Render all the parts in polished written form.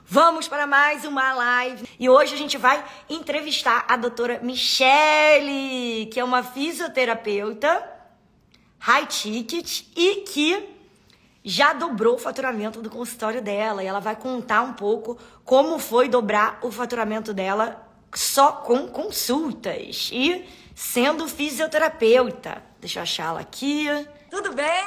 Vamos para mais uma live e hoje a gente vai entrevistar a doutora Michele, que é uma fisioterapeuta high ticket e que já dobrou o faturamento do consultório dela. E ela vai contar um pouco como foi dobrar o faturamento dela só com consultas e sendo fisioterapeuta. Deixa eu achar ela aqui. Tudo bem?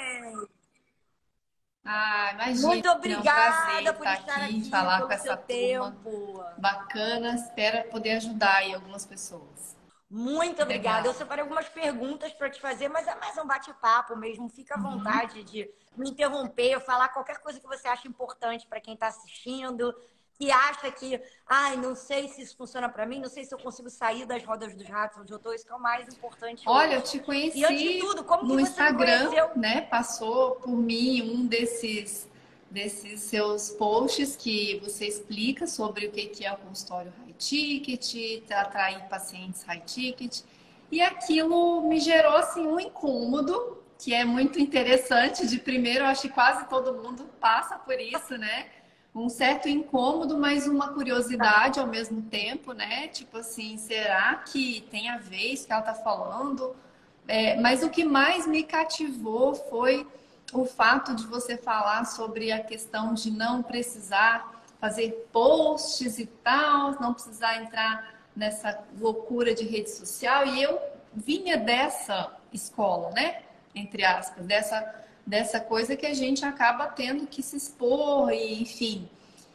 Ah, imagina, Muito é um prazer obrigada por estar estar aqui, aqui, falar com pelo essa seu turma tempo. bacana. Espero poder ajudar aí algumas pessoas. Muito obrigada. Eu Legal. separei algumas perguntas para te fazer, mas é mais um bate-papo mesmo. Fica à Uhum. vontade de me interromper, falar qualquer coisa que você acha importante para quem está assistindo, que acha que, ai, não sei se isso funciona para mim, não sei se eu consigo sair das rodas dos ratos onde eu estou. Isso que é o mais importante Olha, eu hoje. te E antes de conheci tudo, como que no você me Instagram, conheceu? né? Passou por mim um desses seus posts que você explica sobre o que é o consultório high ticket, atrair pacientes high ticket. E aquilo me gerou assim um incômodo, que é muito interessante. De primeiro, eu acho que quase todo mundo passa por isso, né? Um certo incômodo, mas uma curiosidade ao mesmo tempo, né? Tipo assim, será que tem a ver isso que ela tá falando? Mas o que mais me cativou foi o fato de você falar sobre a questão de não precisar fazer posts e tal, não precisar entrar nessa loucura de rede social. E eu vinha dessa escola, né? Entre aspas, dessa coisa que a gente acaba tendo que se expor, e, enfim.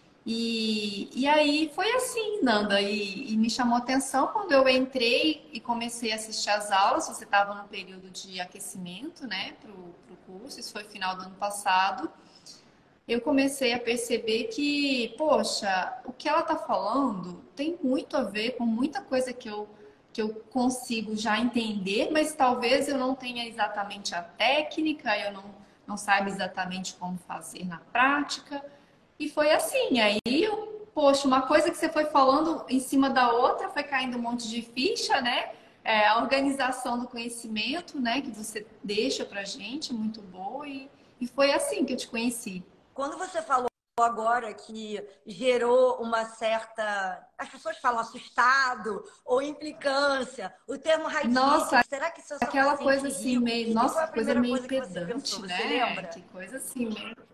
E aí foi assim, Nanda, e me chamou atenção quando eu entrei e comecei a assistir às aulas. Você estava no período de aquecimento, né, para o curso, isso foi final do ano passado. Eu comecei a perceber que, poxa, o que ela está falando tem muito a ver com muita coisa que eu consigo já entender, mas talvez eu não tenha exatamente a técnica, eu não saiba exatamente como fazer na prática. E foi assim, aí poxa, uma coisa que você foi falando em cima da outra, foi caindo um monte de ficha, né? A organização do conhecimento, né, que você deixa pra gente, muito boa, e foi assim que eu te conheci. Quando você falou agora que gerou uma certa. As pessoas falam assustado ou implicância, o termo high Nossa, ticket, será que isso é só aquela coisa paciente assim, rico? meio, O que foi nossa, a que coisa primeira meio coisa que você pensou? pedante, Você né? lembra? Que coisa assim,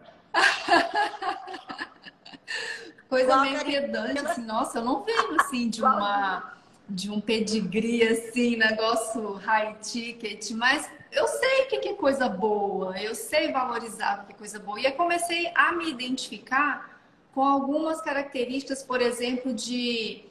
coisa Qual, meio pedante, Karina? assim, nossa, eu não venho assim Igualzinho. de um pedigree assim, negócio high ticket, mas eu sei o que é coisa boa, eu sei valorizar o que é coisa boa. E eu comecei a me identificar com algumas características, por exemplo, de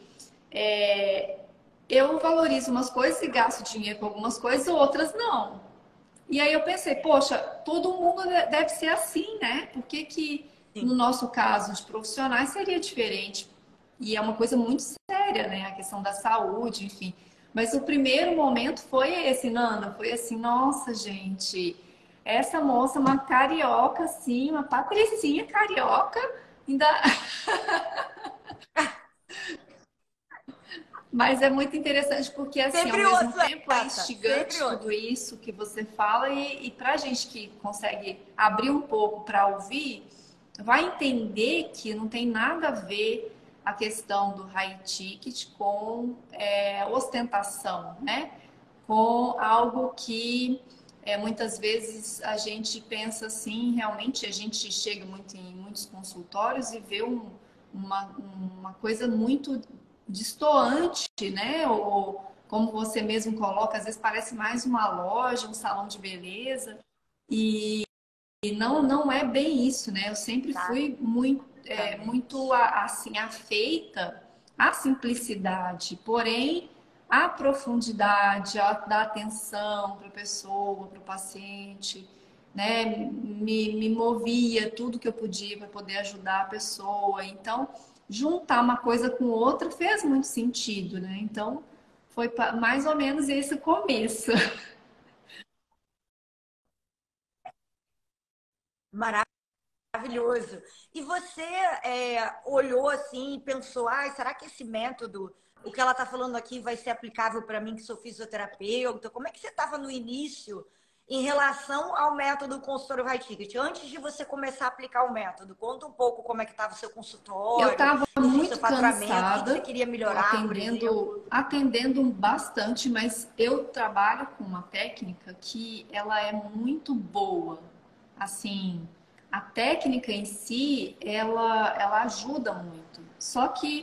eu valorizo umas coisas e gasto dinheiro com algumas coisas, outras não. E aí eu pensei, poxa, todo mundo deve ser assim, né? Por que que no Sim. nosso caso de profissionais seria diferente? E é uma coisa muito séria, né? A questão da saúde, enfim. Mas o primeiro momento foi esse, Nanda, foi assim, nossa, gente, essa moça, uma carioca, assim, uma patricinha carioca, ainda. Mas é muito interessante porque, assim, ao Sempre mesmo ouço tempo é essa, sempre instigante ouço. tudo isso que você fala, e para a gente que consegue abrir um pouco para ouvir, vai entender que não tem nada a ver a questão do high ticket com ostentação, né? Com algo que muitas vezes a gente pensa assim, realmente a gente chega muito em muitos consultórios e vê uma coisa muito destoante, né? Ou como você mesmo coloca, às vezes parece mais uma loja, um salão de beleza, e não é bem isso, né? Eu sempre fui muito Exatamente. assim afeita à simplicidade, porém a profundidade, a dar atenção para a pessoa, para o paciente, né? Me movia tudo que eu podia para poder ajudar a pessoa. Então, juntar uma coisa com outra fez muito sentido, né? Então, foi mais ou menos esse o começo. Maravilhoso. E você olhou assim e pensou, ai, será que esse método, o que ela está falando aqui, vai ser aplicável para mim que sou fisioterapeuta? Como é que você estava no início em relação ao método consultório High Ticket, antes de você começar a aplicar o método, conta um pouco como é que estava o seu Eu consultório, estava enfim, seu muito faturamento, o que você cansada, queria melhorar, por exemplo. atendendo bastante, mas eu trabalho com uma técnica que ela é muito boa. Assim, a técnica em si, ela ajuda muito. Só que,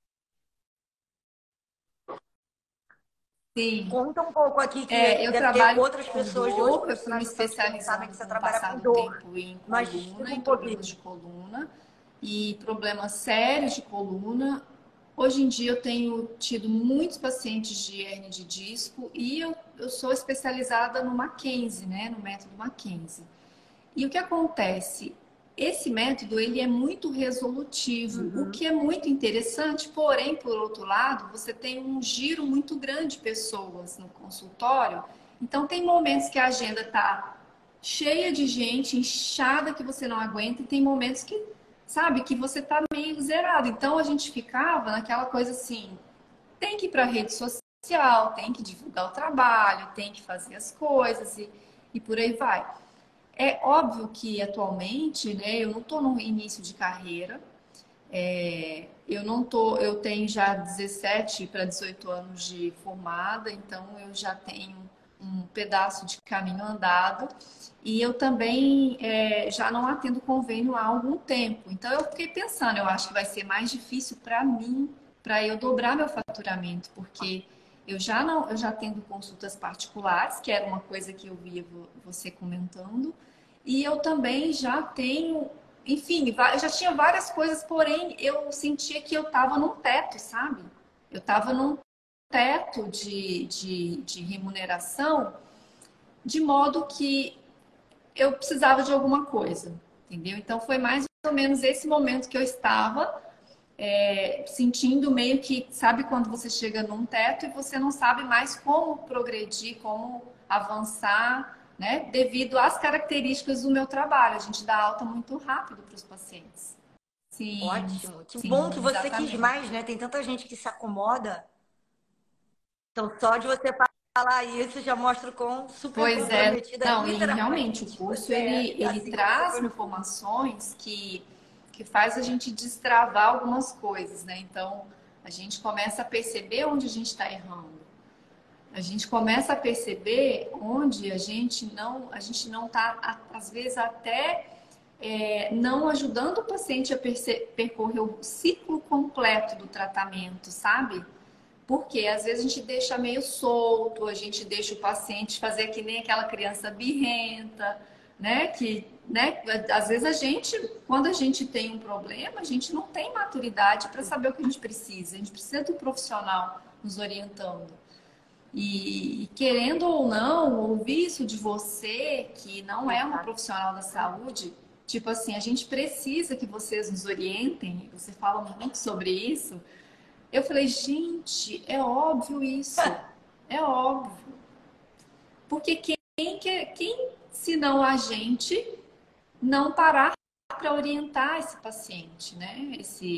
sim, Conta um pouco aqui que eu deve ter trabalho outras com pessoas de outros dor, eu fui me profissionais da saúde que não sabem especializando que você com o trabalha com passar do dor. tempo em Mas explica coluna, em um problemas pouquinho. de coluna e problemas sérios de coluna. Hoje em dia eu tenho tido muitos pacientes de hernia de disco e eu sou especializada no Mackenzie, né, no método Mackenzie. E o que acontece? Esse método ele é muito resolutivo, o que é muito interessante, porém, por outro lado, você tem um giro muito grande de pessoas no consultório. Então, tem momentos que a agenda está cheia de gente, inchada, que você não aguenta, e tem momentos que, sabe, que você está meio zerado. Então, a gente ficava naquela coisa assim: tem que ir para a rede social, tem que divulgar o trabalho, tem que fazer as coisas e por aí vai. É óbvio que atualmente, né, eu não estou no início de carreira, eu não tô, eu tenho já 17 para 18 anos de formada, então eu já tenho um pedaço de caminho andado e eu também já não atendo convênio há algum tempo. Então eu fiquei pensando, eu acho que vai ser mais difícil para mim, para eu dobrar meu faturamento, porque eu já não, eu já tendo consultas particulares, que era uma coisa que eu via você comentando, e eu também já tenho, enfim, eu já tinha várias coisas, porém eu sentia que eu estava num teto, sabe? Eu estava num teto de remuneração, de modo que eu precisava de alguma coisa, entendeu? Então foi mais ou menos esse momento que eu estava sentindo meio que, sabe quando você chega num teto e você não sabe mais como progredir, como avançar, né? Devido às características do meu trabalho. A gente dá alta muito rápido para os pacientes. Sim, Ótimo. Que bom que sim, você quis exatamente. mais, né? Tem tanta gente que se acomoda. Então, só de você falar isso já mostra o quão super Pois é, comprometida, não, e realmente o literalmente, curso você é, ele assim como você traz foi no curso. informações que faz a gente destravar algumas coisas, né? Então a gente começa a perceber onde a gente está errando. A gente começa a perceber onde a gente não está, às vezes, até não ajudando o paciente a percorrer o ciclo completo do tratamento, sabe? Porque às vezes a gente deixa meio solto, a gente deixa o paciente fazer que nem aquela criança birrenta, né? Que, né? Às vezes quando a gente tem um problema, a gente não tem maturidade para saber o que a gente precisa. A gente precisa de um profissional nos orientando. E querendo ou não, ouvir isso de você, que não é uma Exato. profissional da saúde, tipo assim, a gente precisa que vocês nos orientem, você fala muito sobre isso. Eu falei, gente, é óbvio isso, é óbvio. Porque quem se não a gente, não parar para orientar esse paciente, né?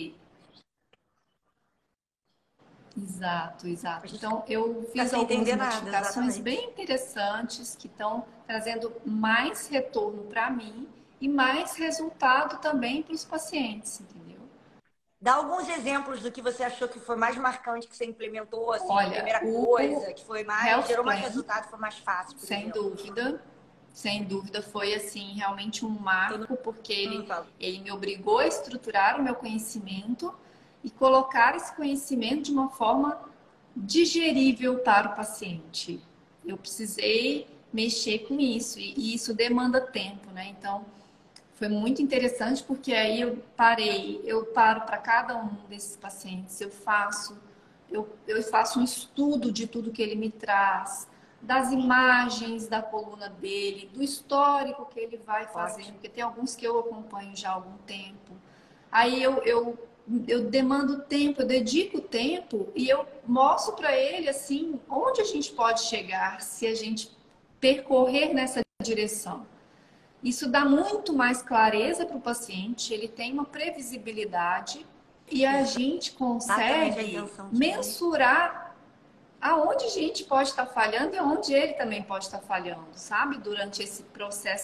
Exato, A exato. gente Então, eu fica fiz sem algumas entender nada, modificações exatamente. bem interessantes que estão trazendo mais retorno para mim e mais resultado também para os pacientes, entendeu? Dá alguns exemplos do que você achou que foi mais marcante que você implementou, assim, a Olha, primeira o coisa, que foi mais, Health gerou mais Plan, resultado, foi mais fácil, por sem exemplo. dúvida, sem dúvida, foi assim realmente um Todo marco, porque mundo fala. ele me obrigou a estruturar o meu conhecimento e colocar esse conhecimento de uma forma digerível para o paciente. Eu precisei mexer com isso e isso demanda tempo, né? Então, foi muito interessante porque aí eu paro para cada um desses pacientes, eu faço um estudo de tudo que ele me traz, das imagens da coluna dele, do histórico que ele vai fazendo, Ótimo. porque tem alguns que eu acompanho já há algum tempo. Aí eu demando tempo, eu dedico tempo e eu mostro para ele assim onde a gente pode chegar se a gente percorrer nessa direção. Isso dá muito mais clareza para o paciente, ele tem uma previsibilidade e a gente Exatamente a consegue intenção de. mensurar aonde a gente pode estar falhando e aonde ele também pode estar falhando, sabe? Durante esse processo,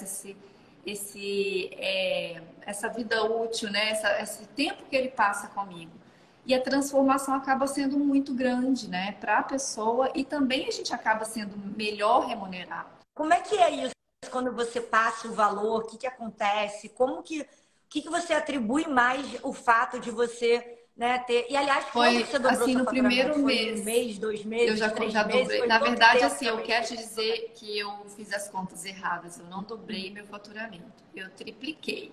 essa vida útil, né? Esse tempo que ele passa comigo. E a transformação acaba sendo muito grande, né? Para a pessoa e também a gente acaba sendo melhor remunerado. Como é que é isso quando você passa o valor? O que que acontece? O que que você atribui mais o fato de você, né, ter... E, aliás, quando que Foi você dobrou assim seu no faturamento? primeiro Foi um mês. mês, dois Eu meses, já 3 meses? dobrei. Foi Na quanto verdade, tempo assim, eu também? quero te dizer que eu fiz as contas erradas. Eu não dobrei meu faturamento. Eu tripliquei.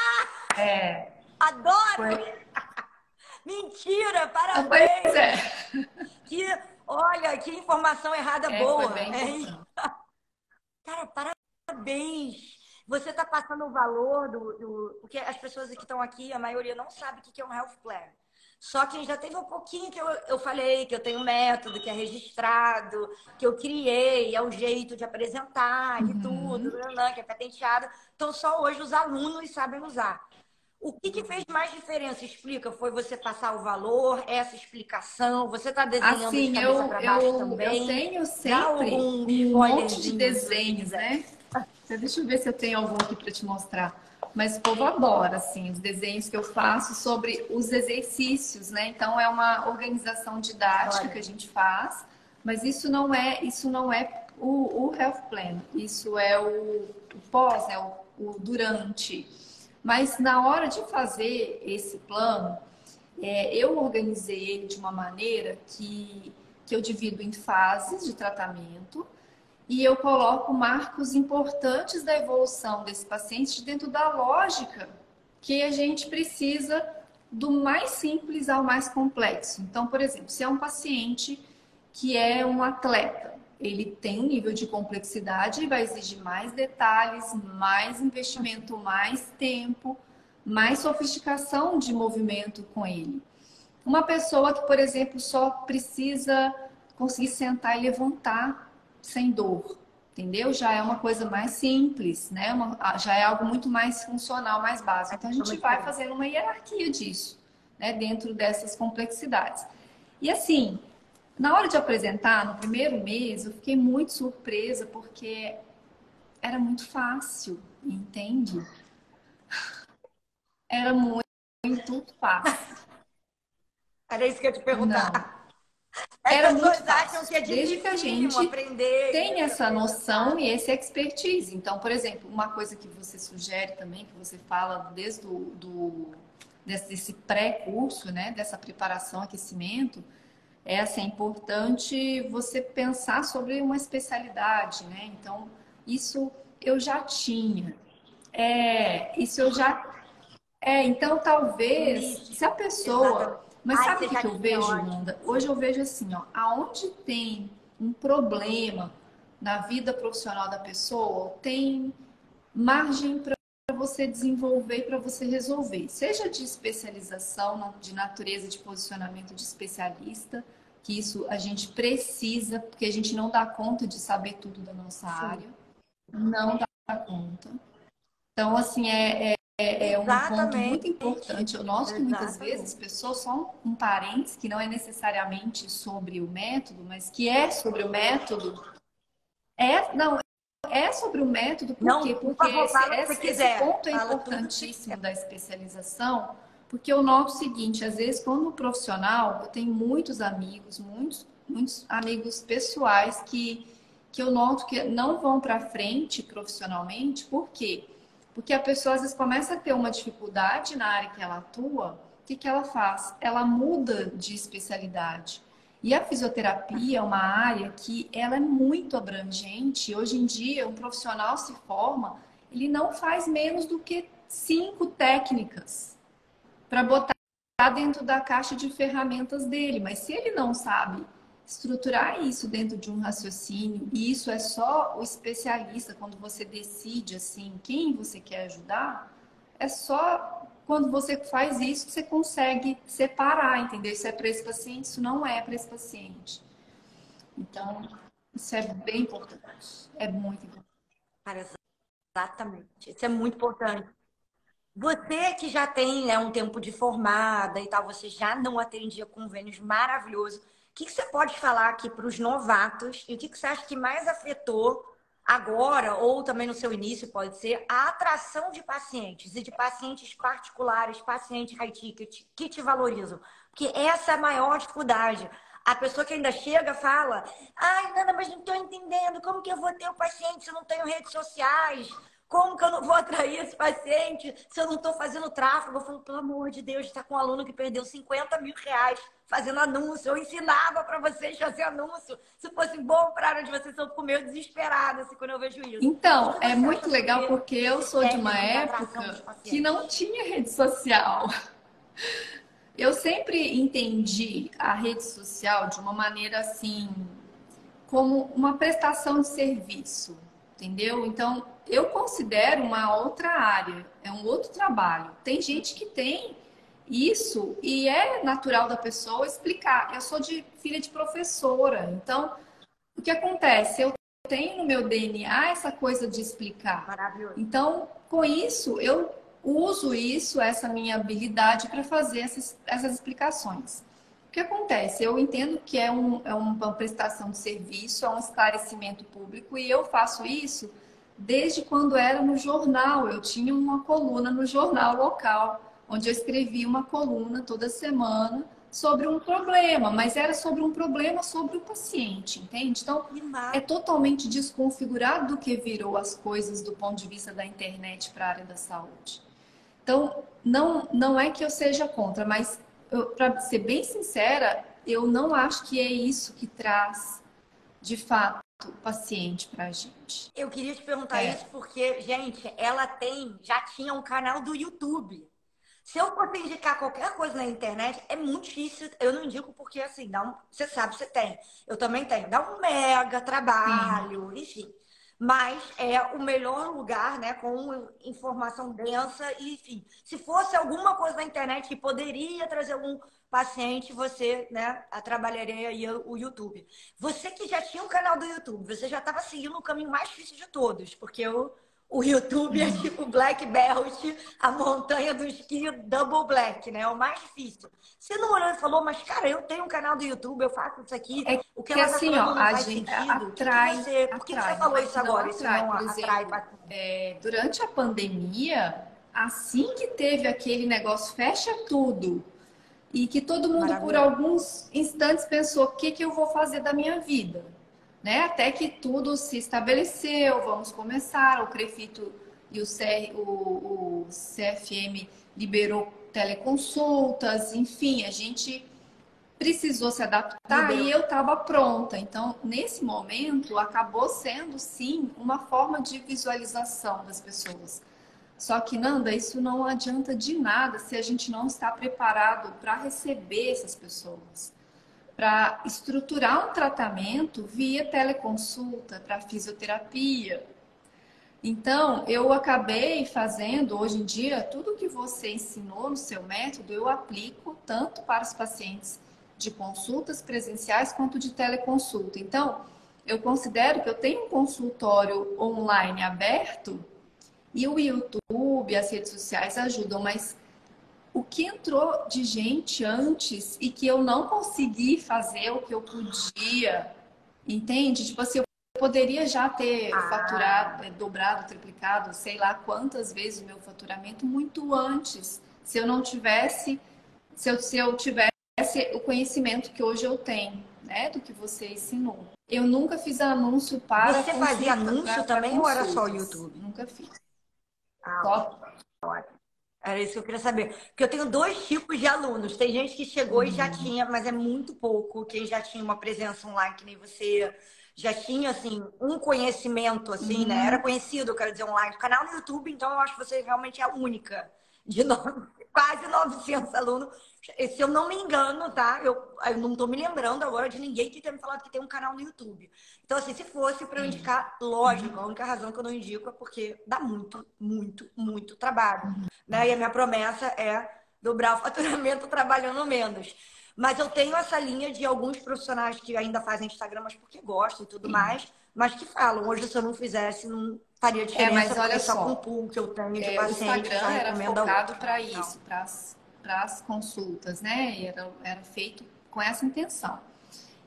É, Adoro! foi. Mentira! Pois Parabéns! é. Que, olha, que informação errada Foi boa, bem hein? importante. Cara, parabéns! Você está passando o valor Porque as pessoas que estão aqui, a maioria não sabe o que é um health plan. Só quem já teve um pouquinho que eu falei, que eu tenho um método, que é registrado, que eu criei, é o jeito de apresentar e tudo, Uhum. que é patenteado. Então, só hoje os alunos sabem usar. O que que fez mais diferença? Explica. Foi você passar o valor, essa explicação? Você está desenhando de Assim, cabeça para baixo eu também? tenho Dá sempre algum um monte de spoilerzinho, se você desenhos, quiser. né? Deixa eu ver se eu tenho algum aqui para te mostrar. Mas o povo adora, assim, os desenhos que eu faço sobre os exercícios, né? Então, é uma organização didática Olha, que a gente faz, mas isso não é o Health Plan, isso é o pós, né? O durante. Mas na hora de fazer esse plano, eu organizei ele de uma maneira que eu divido em fases de tratamento e eu coloco marcos importantes da evolução desse paciente dentro da lógica que a gente precisa do mais simples ao mais complexo. Então, por exemplo, se é um paciente que é um atleta, ele tem um nível de complexidade e vai exigir mais detalhes, mais investimento, mais tempo, mais sofisticação de movimento com ele. Uma pessoa que, por exemplo, só precisa conseguir sentar e levantar sem dor, entendeu? Já é uma coisa mais simples, né? Já é algo muito mais funcional, mais básico. Então a gente vai fazendo uma hierarquia disso, né? Dentro dessas complexidades. E assim, na hora de apresentar, no primeiro mês, eu fiquei muito surpresa porque era muito fácil, entende? Era muito fácil. era isso que eu ia te perguntar. Não. As Era muito pessoas acham fácil, que é desde que a dificílimo gente aprender tem isso, essa apresentar. noção e esse expertise. Então, por exemplo, uma coisa que você sugere também, que você fala desde desse pré-curso, né, dessa preparação, aquecimento, é assim, é importante você pensar sobre uma especialidade, né? Então, isso eu já tinha. Isso eu já então talvez, se a Místico, exatamente. pessoa. Mas Ai, sabe você o que já que eu tinha, vejo, ótimo. Nanda? Hoje eu vejo assim, ó, aonde tem um problema na vida profissional da pessoa, tem margem para você desenvolver, para você resolver. Seja de especialização, de natureza de posicionamento de especialista, que isso a gente precisa, porque a gente não dá conta de saber tudo da nossa Sim, área, não dá conta. Então, assim, é um ponto muito exatamente. importante. Eu noto que muitas vezes as Exatamente. pessoas só um parênteses que não é necessariamente sobre o método, mas que é sobre o método. Não, é sobre o método, por Não, quê? por Porque favor, fala o que você esse quiser. ponto é Fala tudo que você importantíssimo quiser. da especialização, porque eu noto o seguinte, às vezes, quando profissional, eu tenho muitos amigos pessoais que eu noto que não vão para frente profissionalmente, por quê? Porque a pessoa às vezes começa a ter uma dificuldade na área que ela atua, o que que ela faz? Ela muda de especialidade. E a fisioterapia é uma área que ela é muito abrangente. Hoje em dia, um profissional se forma, ele não faz menos do que 5 técnicas para botar dentro da caixa de ferramentas dele. Mas se ele não sabe estruturar isso dentro de um raciocínio, e isso é só o especialista, quando você decide assim quem você quer ajudar, é só quando você faz isso que você consegue separar, entendeu? Isso é para esse paciente, isso não é para esse paciente. Então, isso é bem importante. É muito importante. Cara, exatamente. Isso é muito importante. Você que já tem, né, um tempo de formada e tal, você já não atendia convênios maravilhoso. que você pode falar aqui para os novatos e o que você acha que mais afetou agora, ou também no seu início, pode ser, a atração de pacientes e de pacientes particulares, pacientes high ticket, que te valorizam? Porque essa é a maior dificuldade. A pessoa que ainda chega fala: ai, Nanda, mas não estou entendendo. Como que eu vou ter o paciente se eu não tenho redes sociais? Como que eu não vou atrair esse paciente se eu não estou fazendo tráfego? Eu falo, pelo amor de Deus, está com um aluno que perdeu 50 mil reais fazendo anúncio. Eu ensinava para vocês fazer anúncio. Se fosse bom para a área de vocês, eu fico meio desesperada assim, quando eu vejo isso. Então, O que é você muito acha legal sobre porque eu esse sou de uma técnico de atração dos época que pacientes? não tinha rede social. Eu sempre entendi a rede social de uma maneira assim, como uma prestação de serviço, entendeu? Então, eu considero uma outra área, é um outro trabalho. Tem gente que tem isso e é natural da pessoa explicar. Eu sou filha de professora, então o que acontece? Eu tenho no meu DNA essa coisa de explicar. Maravilhoso. Então, com isso, eu uso isso, essa minha habilidade, para fazer essas explicações. O que acontece? Eu entendo que é uma prestação de serviço, é um esclarecimento público, e eu faço isso desde quando era no jornal. Eu tinha uma coluna no jornal local, onde eu escrevia uma coluna toda semana sobre um problema, mas era sobre um problema sobre o paciente, entende? Então, é totalmente desconfigurado do que virou as coisas do ponto de vista da internet para a área da saúde. Então, não é que eu seja contra, mas para ser bem sincera, eu não acho que é isso que traz, de fato, o paciente para a gente. Eu queria te perguntar isso porque, gente, ela já tinha um canal do YouTube. Se eu fosse indicar qualquer coisa na internet, é muito difícil. Eu não indico porque, assim, você sabe, você tem. Eu também tenho. Dá um mega trabalho, enfim. Mas é o melhor lugar, né? Com informação densa. E, enfim, se fosse alguma coisa na internet que poderia trazer algum paciente, você, né, trabalharia aí o YouTube. Você que já tinha um canal do YouTube, você já estava seguindo o caminho mais difícil de todos, porque o YouTube é tipo Black Belt, a montanha do esqui Double Black, né? É o mais difícil. Você não olhou e falou, mas cara, eu tenho um canal do YouTube, eu faço isso aqui, É o que que ela tá assim, ó, falando não a faz gente sentido? atrai, Por que você falou isso não agora? Isso atrai. não Por atrai exemplo, durante a pandemia, assim que teve aquele negócio, fecha tudo, e que todo mundo por Maravilhoso. alguns instantes pensou, o que eu vou fazer da minha vida? Né? Até que tudo se estabeleceu, vamos começar, o CREFITO e o CFM liberou teleconsultas, enfim, a gente precisou se adaptar e eu estava pronta. Então, nesse momento, acabou sendo, sim, uma forma de visualização das pessoas. Só que, Nanda, isso não adianta de nada se a gente não está preparado para receber essas pessoas, para estruturar um tratamento via teleconsulta, para fisioterapia. Então, eu acabei fazendo, hoje em dia, tudo que você ensinou no seu método, eu aplico tanto para os pacientes de consultas presenciais quanto de teleconsulta. Então, eu considero que eu tenho um consultório online aberto e o YouTube, as redes sociais ajudam, mas o que entrou de gente antes e que eu não consegui fazer o que eu podia, entende? Tipo assim, eu poderia já ter faturado, dobrado, triplicado, sei lá quantas vezes o meu faturamento muito antes, se eu não tivesse, se eu tivesse o conhecimento que hoje eu tenho, né, do que você ensinou. Eu nunca fiz anúncio para Você fazia anúncio também ou era só o YouTube? Nunca fiz. Só. Era isso que eu queria saber. Porque eu tenho dois tipos de alunos. Tem gente que chegou e já tinha, mas é muito pouco. Quem já tinha uma presença online, que nem você, já tinha, assim, um conhecimento, assim, né? Era conhecido, eu quero dizer, online. Canal no YouTube, então eu acho que você realmente é a única. De quase 900 alunos. Se eu não me engano, tá? Eu não tô me lembrando agora de ninguém que tenha me falado que tem um canal no YouTube. Então, assim, se fosse para eu indicar, lógico, a única razão que eu não indico é porque dá muito, muito, muito trabalho, né? E a minha promessa é dobrar o faturamento trabalhando menos. Mas eu tenho essa linha de alguns profissionais que ainda fazem Instagram, mas porque gostam e tudo mais, mas que falam, hoje se eu não fizesse, não faria diferença, mas olha porque só com o só, pool que eu tenho de o paciente Instagram já era recomenda focado outro. para isso, para as consultas, né? Era feito com essa intenção.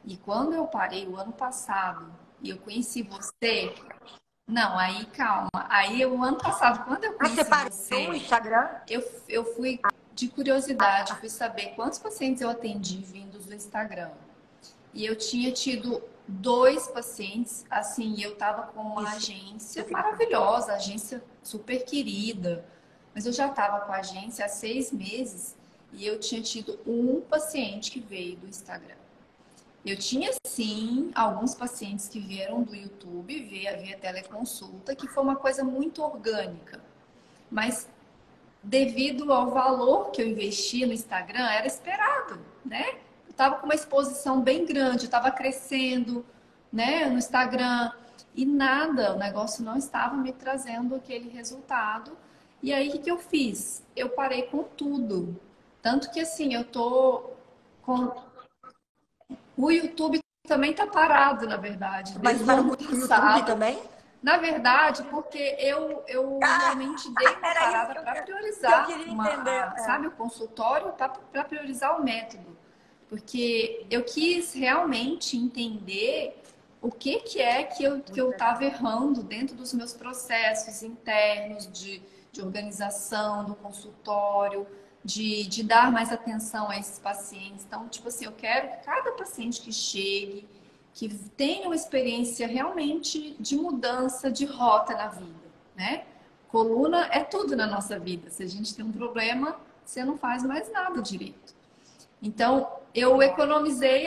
E quando eu parei o ano passado e eu conheci você, não, aí calma. Aí o ano passado, quando eu Ah, você conheci parou o você, Instagram? eu fui de curiosidade, fui saber quantos pacientes eu atendi vindos do Instagram. E eu tinha tido dois pacientes, assim, eu estava com uma Isso. agência maravilhosa, agência super querida, mas eu já estava com a agência há 6 meses e eu tinha tido um paciente que veio do Instagram. Eu tinha, sim, alguns pacientes que vieram do YouTube, via teleconsulta, que foi uma coisa muito orgânica. Mas devido ao valor que eu investi no Instagram, era esperado, né? Eu estava com uma exposição bem grande, eu estava crescendo, né, no Instagram e nada, o negócio não estava me trazendo aquele resultado. E aí, o que que eu fiz? Eu parei com tudo. Tanto que, assim, eu tô com... O YouTube também tá parado, na verdade, Mas desde o para ano o YouTube passado. também? Na verdade, porque eu Ah, realmente dei uma era isso parada para que eu priorizar queria entender. sabe, o consultório para priorizar o método. Porque eu quis realmente entender o que é que eu estava errando dentro dos meus processos internos de organização do consultório, de dar mais atenção a esses pacientes. Então, tipo assim, eu quero que cada paciente que chegue, que tenha uma experiência realmente de mudança de rota na vida, né? Coluna é tudo na nossa vida. Se a gente tem um problema, você não faz mais nada direito. Então, eu economizei,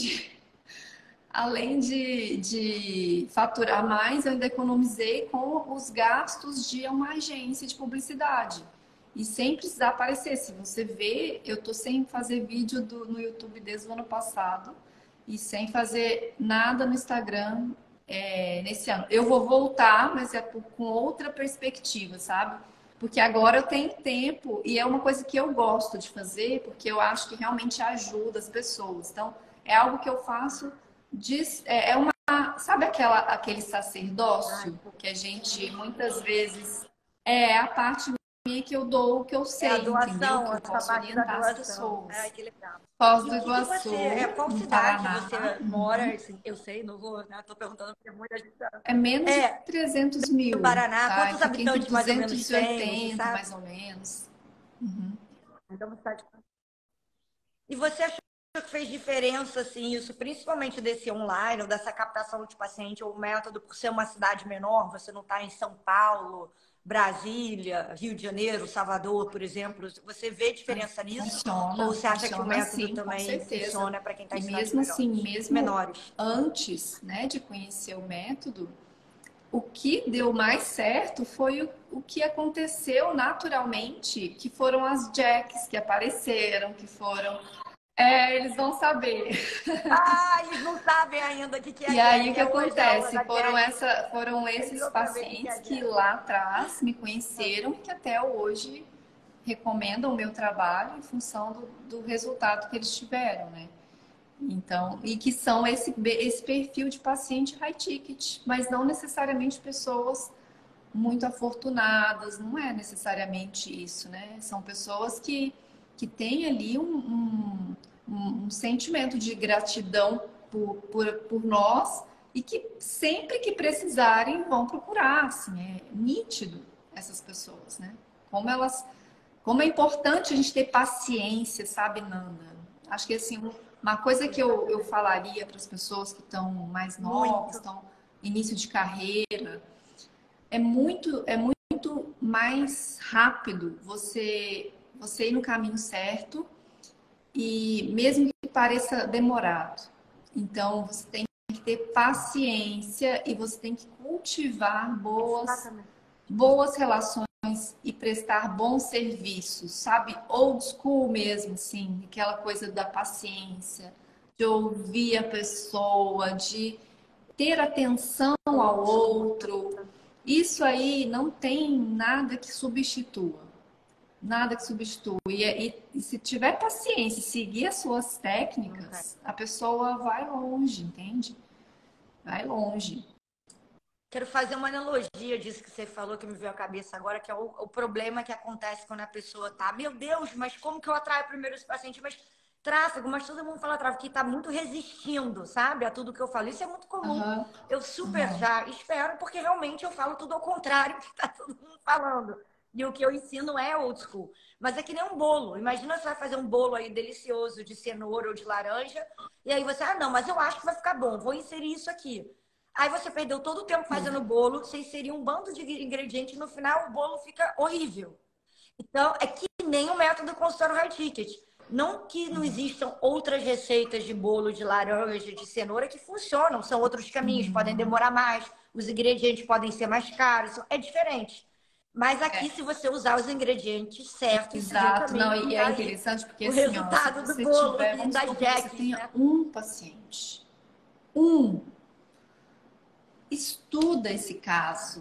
além de faturar mais, eu ainda economizei com os gastos de uma agência de publicidade. E sem precisar aparecer. Se você vê, eu tô sem fazer vídeo no YouTube desde o ano passado e sem fazer nada no Instagram nesse ano. Eu vou voltar, mas com outra perspectiva, sabe? Porque agora eu tenho tempo e é uma coisa que eu gosto de fazer, porque eu acho que realmente ajuda as pessoas. Então, é algo que eu faço é uma, sabe aquele Ai, sacerdócio que a gente muitas vezes a parte minha que eu dou o que eu é a sei, entendeu? doação, Que eu essa posso parte da orientar as doação. Ai, pessoas. que legal. Foz E do o que que você, Iguaçu, qual no cidade Paraná, você mora? Eu sei, não vou, né? Tô perguntando porque muita gente sabe. é menos de É, 300 no mil, Paraná, tá? quantos Fica entre habitantes mais ou menos tem, você 280, sabe? mais ou menos. Então, uma cidade. E você achou que fez diferença, assim, isso, principalmente desse online, ou dessa captação de paciente, ou método, por ser uma cidade menor, você não está em São Paulo, Brasília, Rio de Janeiro, Salvador, por exemplo. Você vê diferença nisso? Ou Funciona, você acha que o funciona método sim, com também certeza. funciona para quem está E em cidades mesmo assim, melhores, mesmo menores? antes, né, de conhecer o método, o que deu mais certo foi o que aconteceu naturalmente, que foram as jacks que apareceram, que foram. Eles vão saber. Ah, eles não sabem ainda o que é E a aí o Jack. que É hoje a aula acontece? da Jack. Foram Eles esses vão saber o que é pacientes a que Jack. lá atrás me conheceram e que até hoje recomendam o meu trabalho em função do resultado que eles tiveram, né? Então, e que são esse perfil de paciente high ticket, mas não necessariamente pessoas muito afortunadas, não é necessariamente isso, né? São pessoas que têm ali um sentimento de gratidão por nós e que sempre que precisarem vão procurar, assim, é nítido essas pessoas, né? Como elas, como é importante a gente ter paciência, sabe, Nanda? Acho que assim, uma coisa que eu falaria para as pessoas que estão mais novas, Muito. estão início de carreira, é muito mais rápido você ir no caminho certo e mesmo que pareça demorado. Então, você tem que ter paciência e você tem que cultivar Exatamente. boas relações e prestar bons serviços, sabe? Old school mesmo, assim, aquela coisa da paciência, de ouvir a pessoa, de ter atenção ao outro. Isso aí não tem nada que substitua. Nada que substitua. E se tiver paciência e seguir as suas técnicas, a pessoa vai longe, entende? Vai longe. Quero fazer uma analogia disso que você falou, que me veio à cabeça agora, que é o problema que acontece quando a pessoa tá, meu Deus, mas como que eu atraio primeiro esse paciente? Mas tráfego, mas todo mundo fala tráfego, que tá muito resistindo, sabe? A tudo que eu falo. Isso é muito comum. Aham, Eu super aham. já espero, porque realmente eu falo tudo ao contrário do que tá todo mundo falando. E o que eu ensino é old school. Mas é que nem um bolo. Imagina você vai fazer um bolo aí delicioso de cenoura ou de laranja, e aí você, ah, não, mas eu acho que vai ficar bom, vou inserir isso aqui. Aí você perdeu todo o tempo fazendo o bolo, você inseriu um bando de ingredientes, e no final o bolo fica horrível. Então, é que nem o método consultório high ticket. Não que não existam outras receitas de bolo de laranja, de cenoura que funcionam, são outros caminhos, podem Uhum. demorar mais, os ingredientes podem ser mais caros, é diferente. Mas aqui, É, se você usar os ingredientes certos, seguir o exato. Não, caminho, e e é aí interessante porque o assim, ó, se resultado do você bolo tiver, vamos das supor que você Jacks, tenha né? um paciente, um, estuda esse caso,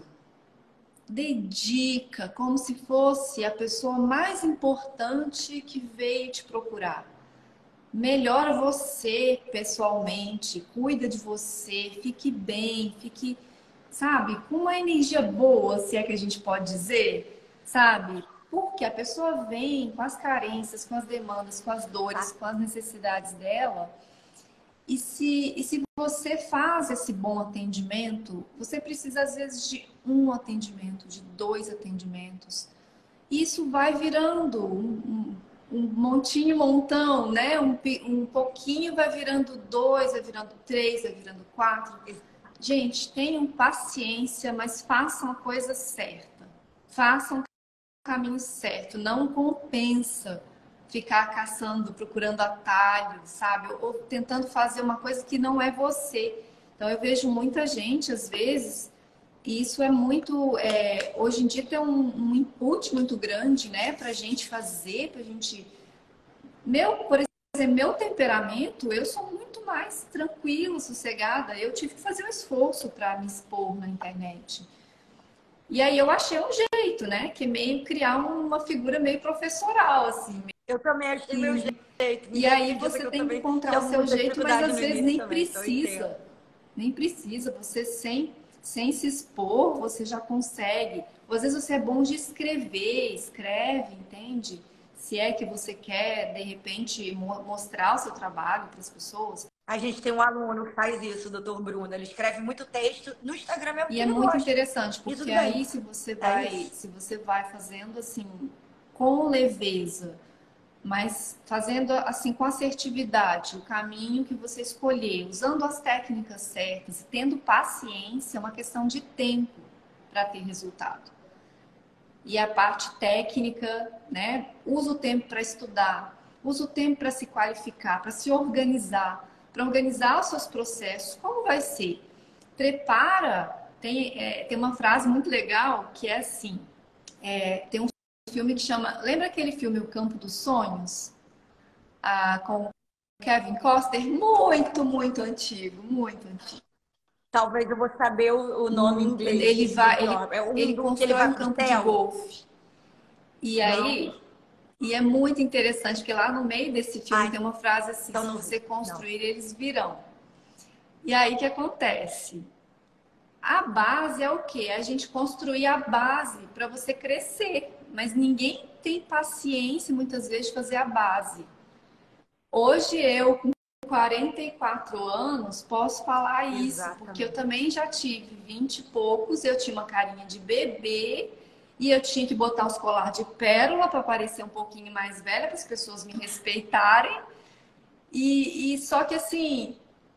dedica como se fosse a pessoa mais importante que veio te procurar. Melhora você pessoalmente, cuida de você, fique bem, fique, sabe, com uma energia boa, se é que a gente pode dizer, sabe? Porque a pessoa vem com as carências, com as demandas, com as dores, com as necessidades dela. E se você faz esse bom atendimento, você precisa às vezes de um atendimento, de dois atendimentos. Isso vai virando um montinho, montão, né? Um pouquinho vai virando dois, vai virando três, vai virando quatro. Gente, tenham paciência, mas façam a coisa certa. Façam o caminho certo. Não compensa ficar caçando, procurando atalho, sabe? Ou tentando fazer uma coisa que não é você. Então, eu vejo muita gente, às vezes, e isso é muito. Hoje em dia tem um input muito grande, né, pra gente fazer, pra gente. Por exemplo, meu temperamento, eu sou muito mais tranquila, sossegada. Eu tive que fazer um esforço para me expor na internet. E aí eu achei um jeito, né? Que é meio criar uma figura meio professoral, assim. Eu também achei meu jeito. E Ninguém aí acredita você que eu tem que também encontrar tinha o seu muita jeito, mas dificuldade às no vezes início nem também, então eu entendo. precisa. Nem precisa. Você sem se expor, você já consegue. Ou às vezes você é bom de escrever, escreve, entende? Se é que você quer, de repente, mostrar o seu trabalho para as pessoas. A gente tem um aluno que faz isso, o doutor Bruno. Ele escreve muito texto no Instagram mesmo E que é ele muito gosta. interessante, E porque tudo bem. aí É isso. se você vai fazendo assim com leveza, mas fazendo assim com assertividade, o caminho que você escolher, usando as técnicas certas, tendo paciência, é uma questão de tempo para ter resultado. E a parte técnica, né? Usa o tempo para estudar, usa o tempo para se qualificar, para se organizar, para organizar os seus processos. Como vai ser? Prepara. Tem uma frase muito legal que é assim: tem um filme que chama. Lembra aquele filme O Campo dos Sonhos? Com o Kevin Costner? Muito, muito antigo, muito antigo. Talvez eu vou saber o nome em inglês Ele desse vai, melhor. É um ele do que ele constrói vai um pro campo de céu? golfe. E Não. aí, e é muito interessante, porque lá no meio desse filme Ai, tem uma frase assim: então se não vi. você Não. construir, eles virão. E aí o que acontece? A base é o quê? A gente construir a base para você crescer. Mas ninguém tem paciência muitas vezes de fazer a base. Hoje eu, com 44 anos, posso falar isso, porque eu Exatamente. também já tive 20 e poucos, eu tinha uma carinha de bebê e eu tinha que botar uns colar de pérola para parecer um pouquinho mais velha, para as pessoas me respeitarem. E só que assim,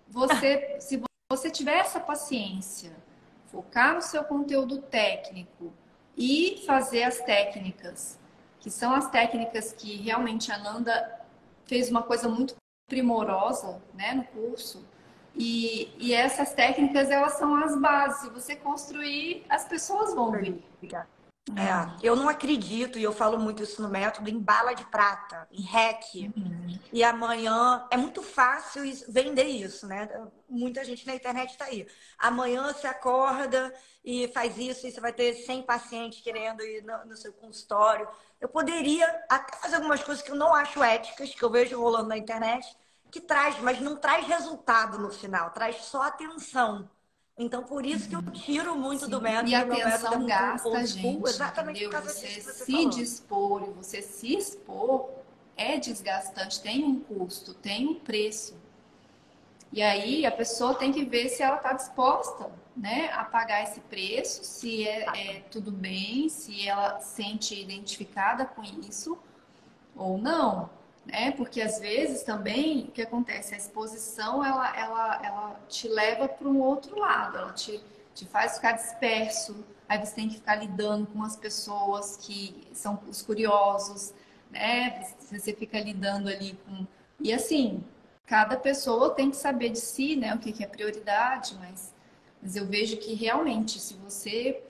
se você tiver essa paciência, focar no seu conteúdo técnico e fazer as técnicas, que são as técnicas que realmente a Nanda fez uma coisa muito primorosa, né, no curso. E essas técnicas, elas são as bases. Se você construir, as pessoas vão ver. Obrigada. É, eu não acredito, e eu falo muito isso no método, em bala de prata, em REC. E amanhã é muito fácil vender isso, né? Muita gente na internet está aí. Amanhã você acorda e faz isso, e você vai ter 100 pacientes querendo ir no seu consultório. Eu poderia até fazer algumas coisas que eu não acho éticas, que eu vejo rolando na internet, que traz, mas não traz resultado no final, traz só atenção. Então, por isso que eu tiro muito do Sim. E método, a e meu método é atenção muito gasta a old school, gente, exatamente por entendeu? causa disso Você que você se falou. dispor e você se expor é desgastante, tem um custo, tem um preço. E aí a pessoa tem que ver se ela está disposta, né, a pagar esse preço, se é tudo bem, se ela se sente identificada com isso ou não, né? Porque às vezes também o que acontece, a exposição ela te leva para um outro lado, ela te faz ficar disperso, aí você tem que ficar lidando com as pessoas que são os curiosos, né? Você fica lidando ali com. E assim, cada pessoa tem que saber de si, né? O que é prioridade, mas eu vejo que realmente, se você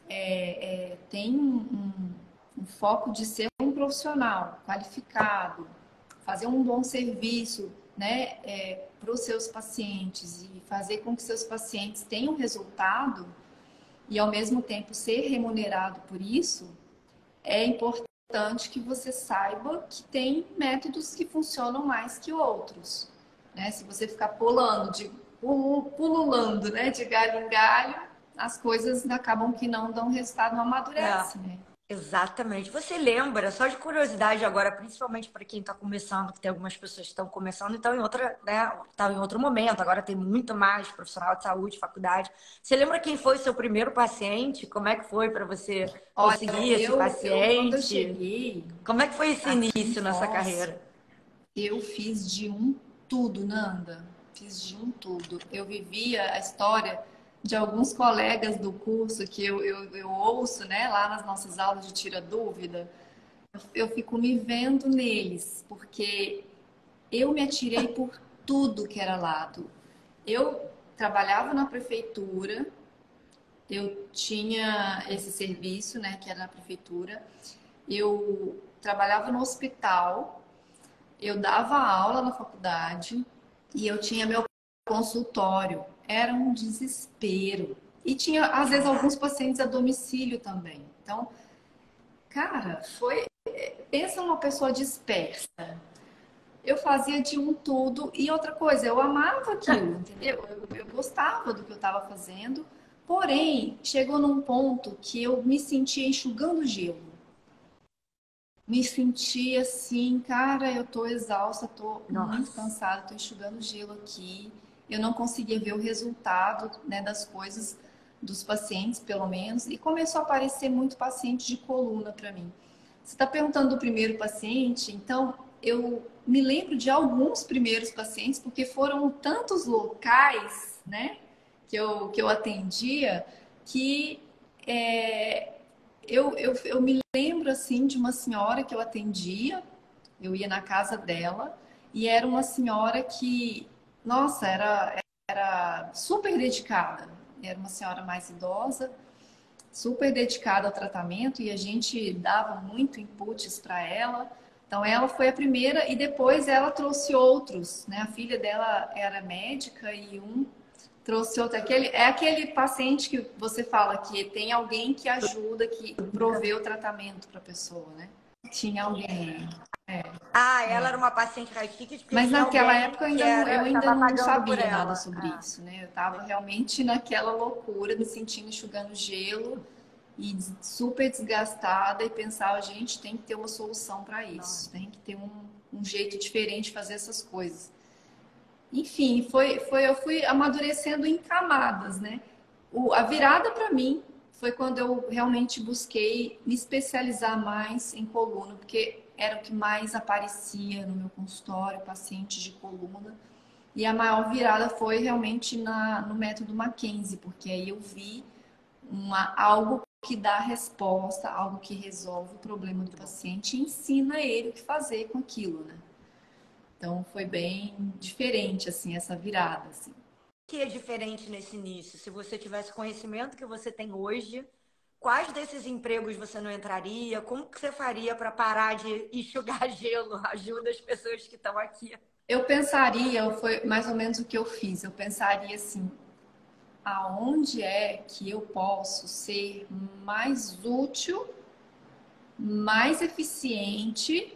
tem um foco de ser um profissional qualificado, fazer um bom serviço, né, para os seus pacientes e fazer com que seus pacientes tenham resultado e ao mesmo tempo ser remunerado por isso, é importante que você saiba que tem métodos que funcionam mais que outros, né? Se você ficar pululando, né, de galho em galho, as coisas acabam que não dão resultado, não amadurece, né? Exatamente. Você lembra, só de curiosidade agora, principalmente para quem está começando, que tem algumas pessoas que estão começando, então em outra, né, tá em outro momento, agora tem muito mais profissional de saúde, faculdade. Você lembra quem foi o seu primeiro paciente? Como é que foi para você conseguir esse Quando eu paciente? cheguei Como é que foi esse aqui em início nessa Foz, carreira? eu fiz de um tudo, Nanda. Fiz de um tudo. Eu vivia a história de alguns colegas do curso que eu ouço, né, lá nas nossas aulas de tira dúvida. Eu fico me vendo neles, porque eu me atirei por tudo que era lado. Eu trabalhava na prefeitura, eu tinha esse serviço, né, que era na prefeitura. Eu trabalhava no hospital, eu dava aula na faculdade e eu tinha meu consultório. Era um desespero. E tinha, às vezes, alguns pacientes a domicílio também. Então, cara, foi. Pensa numa pessoa dispersa. Eu fazia de um tudo e outra coisa, eu amava aquilo, entendeu? Eu gostava do que eu estava fazendo, porém, chegou num ponto que eu me sentia enxugando gelo. Me sentia assim, cara, eu tô exausta, tô muito Nossa. cansada, tô enxugando gelo aqui. Eu não conseguia ver o resultado, né, das coisas dos pacientes, pelo menos, e começou a aparecer muito paciente de coluna para mim. Você está perguntando do primeiro paciente, então eu me lembro de alguns primeiros pacientes, porque foram tantos locais, né, que eu atendia, que eu me lembro assim de uma senhora que eu atendia, eu ia na casa dela, e era uma senhora que, nossa, era super dedicada. Era uma senhora mais idosa, super dedicada ao tratamento, e a gente dava muito inputs para ela. Então ela foi a primeira e depois ela trouxe outros, né? A filha dela era médica e um trouxe outro. É aquele paciente que você fala que tem alguém que ajuda, que provê o tratamento para a pessoa, né? Tinha alguém. Ah, ela era uma paciente high ticket porque Mas tinha naquela alguém época que eu ainda estava não pagando por sabia nada ela. sobre Ah, isso, né? Eu estava realmente naquela loucura, me sentindo enxugando gelo e super desgastada e pensava, gente, tem que ter uma solução para isso, tem que ter um jeito diferente de fazer essas coisas. Enfim, eu fui amadurecendo em camadas, né? A virada para mim foi quando eu realmente busquei me especializar mais em coluna, porque era o que mais aparecia no meu consultório, pacientes de coluna. E a maior virada foi realmente no método Mackenzie, porque aí eu vi algo que dá resposta, algo que resolve o problema do paciente e ensina ele o que fazer com aquilo, né? Então foi bem diferente assim essa virada assim. o que é diferente nesse início? Se você tivesse o conhecimento que você tem hoje, quais desses empregos você não entraria? Como que você faria para parar de enxugar gelo? Ajuda as pessoas que estão aqui. Eu pensaria, foi mais ou menos o que eu fiz. Eu pensaria assim, aonde é que eu posso ser mais útil, mais eficiente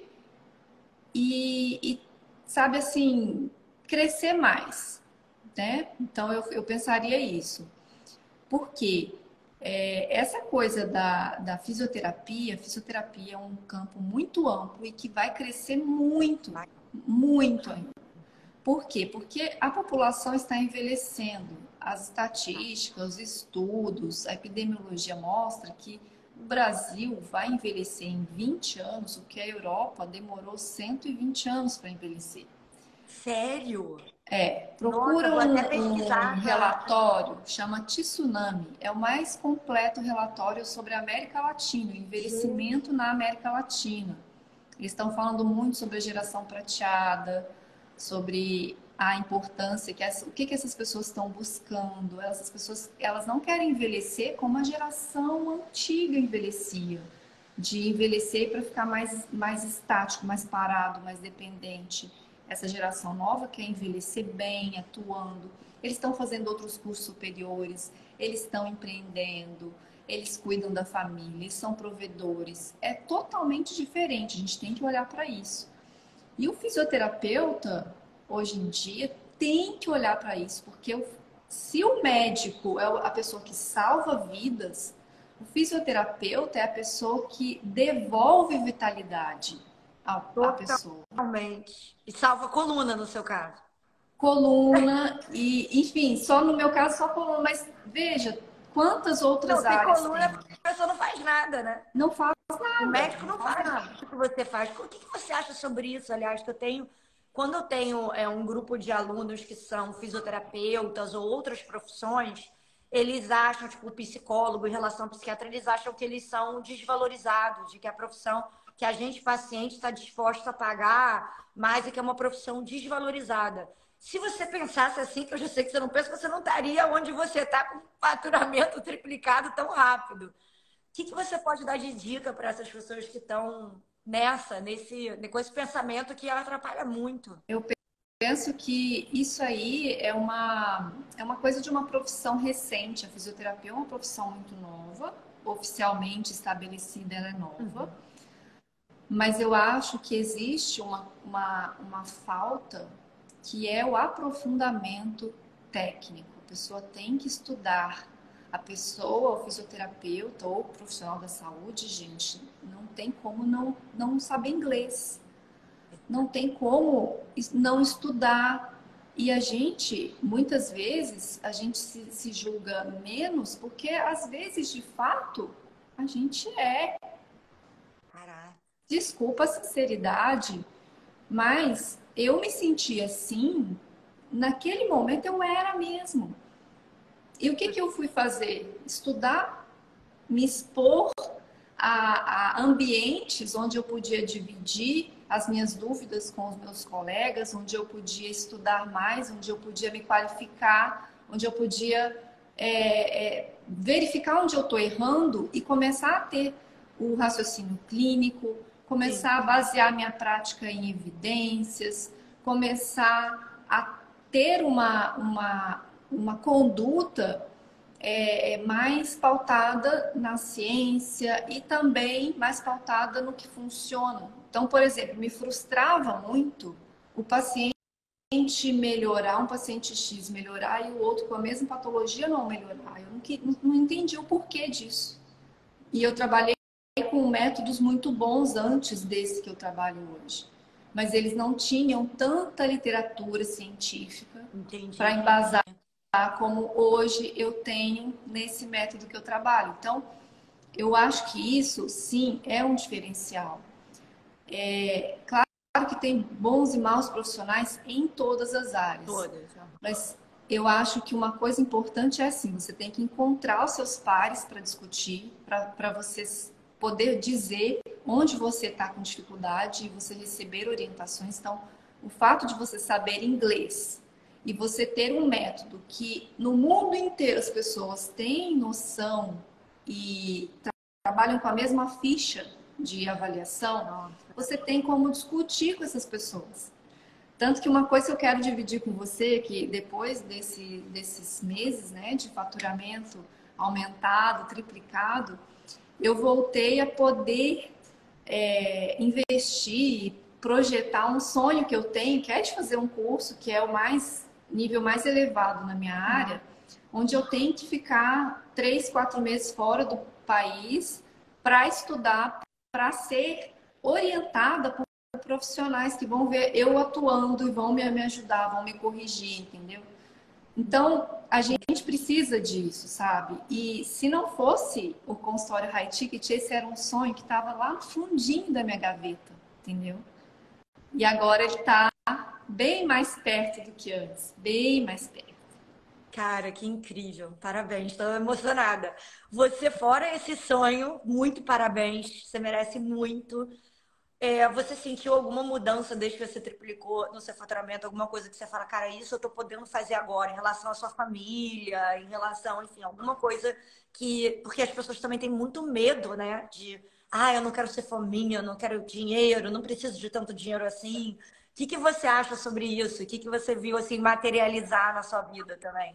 e sabe assim, crescer mais, né? Então eu pensaria isso. Por quê? Essa coisa da fisioterapia, a fisioterapia é um campo muito amplo e que vai crescer muito, muito ainda. Por quê? Porque a população está envelhecendo. As estatísticas, os estudos, a epidemiologia mostra que o Brasil vai envelhecer em 20 anos, o que a Europa demorou 120 anos para envelhecer. Sério? Nossa, Procura vou até um pesquisar relatório, chama Tsunami. É o mais completo relatório sobre a América Latina, o envelhecimento na América Latina. Eles estão falando muito sobre a geração prateada, sobre a importância o que essas pessoas estão buscando. Essas pessoas, elas não querem envelhecer como a geração antiga envelhecia, de envelhecer para ficar mais estático, mais parado, mais dependente. Essa geração nova quer envelhecer bem, atuando. Eles estão fazendo outros cursos superiores, eles estão empreendendo, eles cuidam da família, eles são provedores. É totalmente diferente, a gente tem que olhar para isso. E o fisioterapeuta, hoje em dia, tem que olhar para isso, porque se o médico é a pessoa que salva vidas, o fisioterapeuta é a pessoa que devolve vitalidade à pessoa. totalmente. E salva a coluna, no seu caso. Coluna e, enfim, só no meu caso só coluna, mas veja quantas outras Não, tem áreas coluna tem. porque a pessoa não faz nada, né? Não faz O nada, médico não não faz faz nada. o que você faz. O que você acha sobre isso? Aliás, quando eu tenho um grupo de alunos que são fisioterapeutas ou outras profissões, eles acham, tipo, o psicólogo em relação à psiquiatra, eles acham que eles são desvalorizados, de que a profissão que a gente, paciente, está disposto a pagar, mas é que é uma profissão desvalorizada. Se você pensasse assim, que eu já sei que você não pensa, você não estaria onde você está com faturamento triplicado tão rápido. Que você pode dar de dica para essas pessoas que estão com esse pensamento que atrapalha muito? Eu penso que isso aí é uma coisa de uma profissão recente. A fisioterapia é uma profissão muito nova, oficialmente estabelecida, ela é nova, mas eu acho que existe uma falta que é o aprofundamento técnico. A pessoa tem que estudar. A pessoa, o fisioterapeuta ou o profissional da saúde, gente, não tem como não saber inglês. Não tem como não estudar. E a gente, muitas vezes, a gente se julga menos porque, às vezes, de fato, a gente é. Caraca. Desculpa a sinceridade, mas eu me senti assim, naquele momento eu era mesmo. E o que eu fui fazer? Estudar, me expor a ambientes onde eu podia dividir as minhas dúvidas com os meus colegas, onde eu podia estudar mais, onde eu podia me qualificar, onde eu podia verificar onde eu estou errando e começar a ter o raciocínio clínico, começar a basear minha prática em evidências, começar a ter uma conduta mais pautada na ciência e também mais pautada no que funciona. Então, por exemplo, me frustrava muito o paciente melhorar, um paciente X melhorar e o outro com a mesma patologia não melhorar. Eu não entendi o porquê disso. E eu trabalhei com métodos muito bons antes desse que eu trabalho hoje. Mas eles não tinham tanta literatura científica para embasar como hoje eu tenho nesse método que eu trabalho. Então, eu acho que isso, sim, é um diferencial. Claro que tem bons e maus profissionais em todas as áreas. Todas. Mas eu acho que uma coisa importante é assim, você tem que encontrar os seus pares para discutir, para vocês poder dizer onde você está com dificuldade e você receber orientações. Então, o fato de você saber inglês e você ter um método que no mundo inteiro as pessoas têm noção e trabalham com a mesma ficha de avaliação, você tem como discutir com essas pessoas. Tanto que uma coisa que eu quero dividir com você, que depois desses meses, né, de faturamento aumentado, triplicado, eu voltei a poder investir, projetar um sonho que eu tenho, que é de fazer um curso que é o nível mais elevado na minha área, onde eu tenho que ficar 3, 4 meses fora do país para estudar, para ser orientada por profissionais que vão ver eu atuando e vão me ajudar, vão me corrigir, entendeu? Então, a gente precisa disso, sabe? E se não fosse o consultório High Ticket, esse era um sonho que estava lá no fundinho da minha gaveta, entendeu? E agora ele está bem mais perto do que antes, bem mais perto. Cara, que incrível. Parabéns, estou emocionada. Você, fora esse sonho, muito parabéns. Você merece muito. Você sentiu alguma mudança desde que você triplicou no seu faturamento? Alguma coisa que você fala, cara, isso eu tô podendo fazer agora em relação à sua família, em relação, enfim, alguma coisa que. Porque as pessoas também têm muito medo, né? Eu não quero ser fominha, eu não quero dinheiro, eu não preciso de tanto dinheiro assim. O que que você acha sobre isso? O que que você viu assim materializar na sua vida também?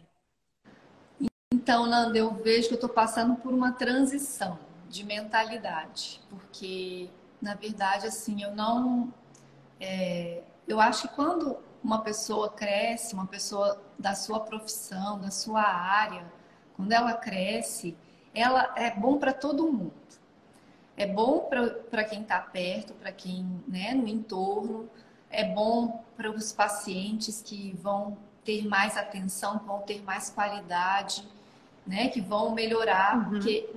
Então, Nanda, eu vejo que eu estou passando por uma transição de mentalidade, porque, na verdade, assim, eu não. Eu acho que quando uma pessoa cresce, uma pessoa da sua profissão, da sua área, quando ela cresce, ela é bom para todo mundo. É bom para quem está perto, para quem, né, no entorno. É bom para os pacientes que vão ter mais atenção, que vão ter mais qualidade, né, que vão melhorar, Uhum. porque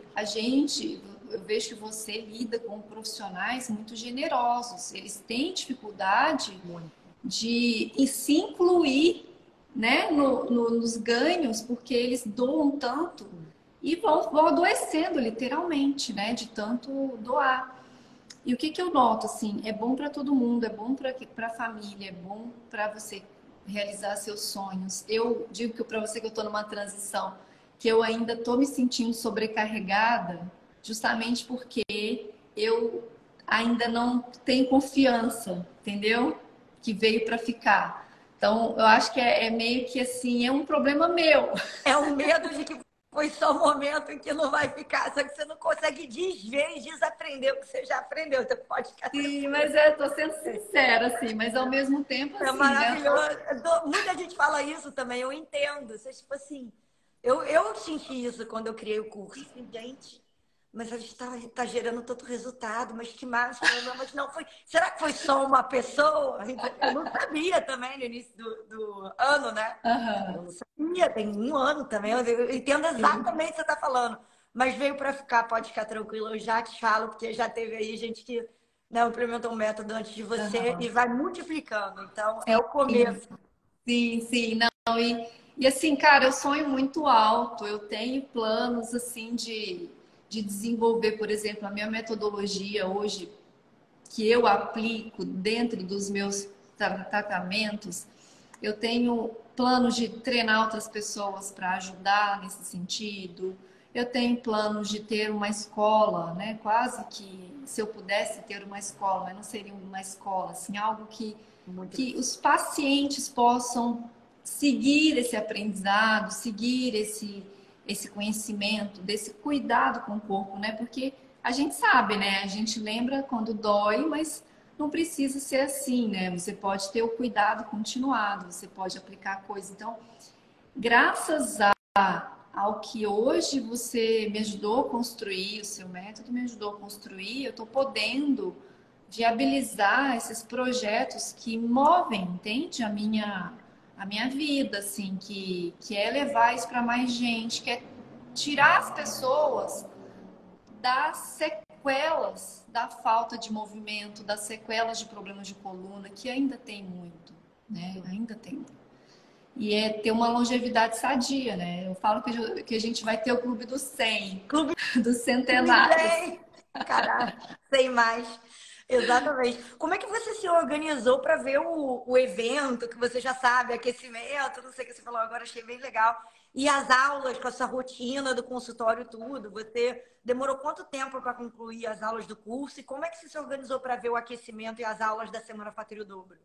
eu vejo que você lida com profissionais muito generosos, eles têm dificuldade Muito. de se incluir, né, nos ganhos, porque eles doam tanto e vão adoecendo literalmente, né, de tanto doar. E o que que eu noto, assim, é bom para todo mundo, é bom para a família, é bom para você realizar seus sonhos. Eu digo que para você que eu estou numa transição, que eu ainda estou me sentindo sobrecarregada, justamente porque eu ainda não tenho confiança, entendeu? Que veio para ficar. Então, eu acho que é meio que assim, é um problema meu. É um medo de que foi só um momento em que não vai ficar, só que você não consegue desver e desaprender o que você já aprendeu. Você pode ficar Sim, tranquilo. mas eu tô sendo sincera, assim, mas ao mesmo tempo, É assim, né? maravilhoso. Muita gente fala isso também, eu entendo. Você, tipo assim, eu senti isso quando eu criei o curso. Falei, gente, mas a gente tá gerando tanto resultado, mas que massa. Mas não foi. Será que foi só uma pessoa? Eu não sabia também no início do ano, né? Aham, Eu não sabia, tem um ano também. Eu entendo sim. exatamente o que você está falando. Mas veio para ficar, pode ficar tranquilo. Eu já te falo, porque já teve aí gente que não implementou um método antes de você e Aham. vai multiplicando. Então, é Sim, o começo. sim, sim, não, e assim, cara, eu sonho muito alto, eu tenho planos, assim, de desenvolver, por exemplo, a minha metodologia hoje, que eu aplico dentro dos meus tratamentos, eu tenho planos de treinar outras pessoas para ajudar nesse sentido. Eu tenho planos de ter uma escola, né? Quase que se eu pudesse ter uma escola, mas não seria uma escola, assim, algo Muito que legal. os pacientes possam seguir esse aprendizado, seguir esse conhecimento, desse cuidado com o corpo, né? Porque a gente sabe, né? A gente lembra quando dói, mas não precisa ser assim, né? Você pode ter o cuidado continuado, você pode aplicar coisas. Então, graças ao que hoje você me ajudou a construir, o seu método me ajudou a construir, eu estou podendo viabilizar esses projetos que movem, entende? A minha vida, assim, que é levar isso para mais gente, que é tirar as pessoas das sequelas da falta de movimento, das sequelas de problemas de coluna, que ainda tem muito, né? Ainda tem. E é ter uma longevidade sadia, né? Eu falo que a gente vai ter o clube dos 100, Clube dos de centenários. 100. Caraca, sem mais. Exatamente. Como é que você se organizou para ver o evento, que você já sabe, aquecimento, não sei o que você falou agora, achei bem legal. E as aulas, com essa rotina do consultório e tudo, você demorou quanto tempo para concluir as aulas do curso? E como é que você se organizou para ver o aquecimento e as aulas da Semana Fatura o Dobro?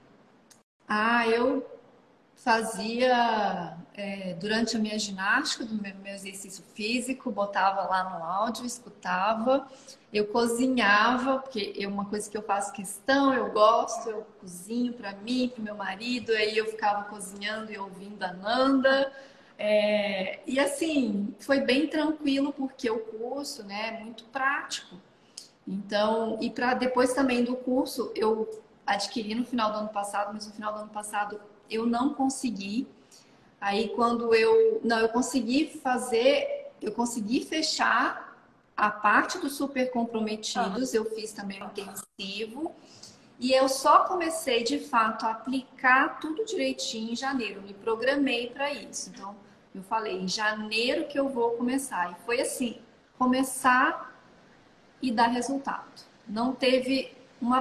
Eu fazia durante a minha ginástica, do meu exercício físico, botava lá no áudio, escutava. Eu cozinhava, porque é uma coisa que eu faço questão, eu gosto, eu cozinho para mim, para meu marido, aí eu ficava cozinhando e ouvindo a Nanda. E assim, foi bem tranquilo porque o curso, né, é muito prático. Então, e para depois também do curso, eu adquiri no final do ano passado, mas no final do ano passado eu não consegui. Aí quando eu consegui fazer, eu consegui fechar a parte dos super comprometidos, eu fiz também um intensivo. E eu só comecei de fato a aplicar tudo direitinho em janeiro. Me programei para isso. Então, eu falei, em janeiro que eu vou começar. E foi assim, começar e dar resultado. Não teve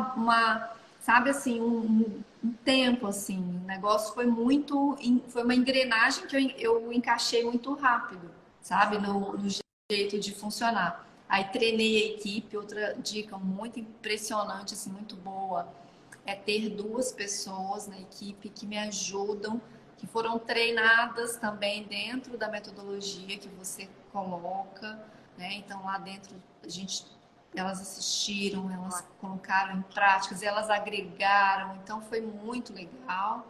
sabe assim, um tempo assim. O negócio foi uma engrenagem que eu encaixei muito rápido, sabe, no jeito de funcionar. Aí treinei a equipe. Outra dica muito impressionante, assim, muito boa, é ter duas pessoas na equipe que me ajudam, que foram treinadas também dentro da metodologia que você coloca, né? Então lá dentro elas assistiram, elas colocaram em práticas, elas agregaram, então foi muito legal.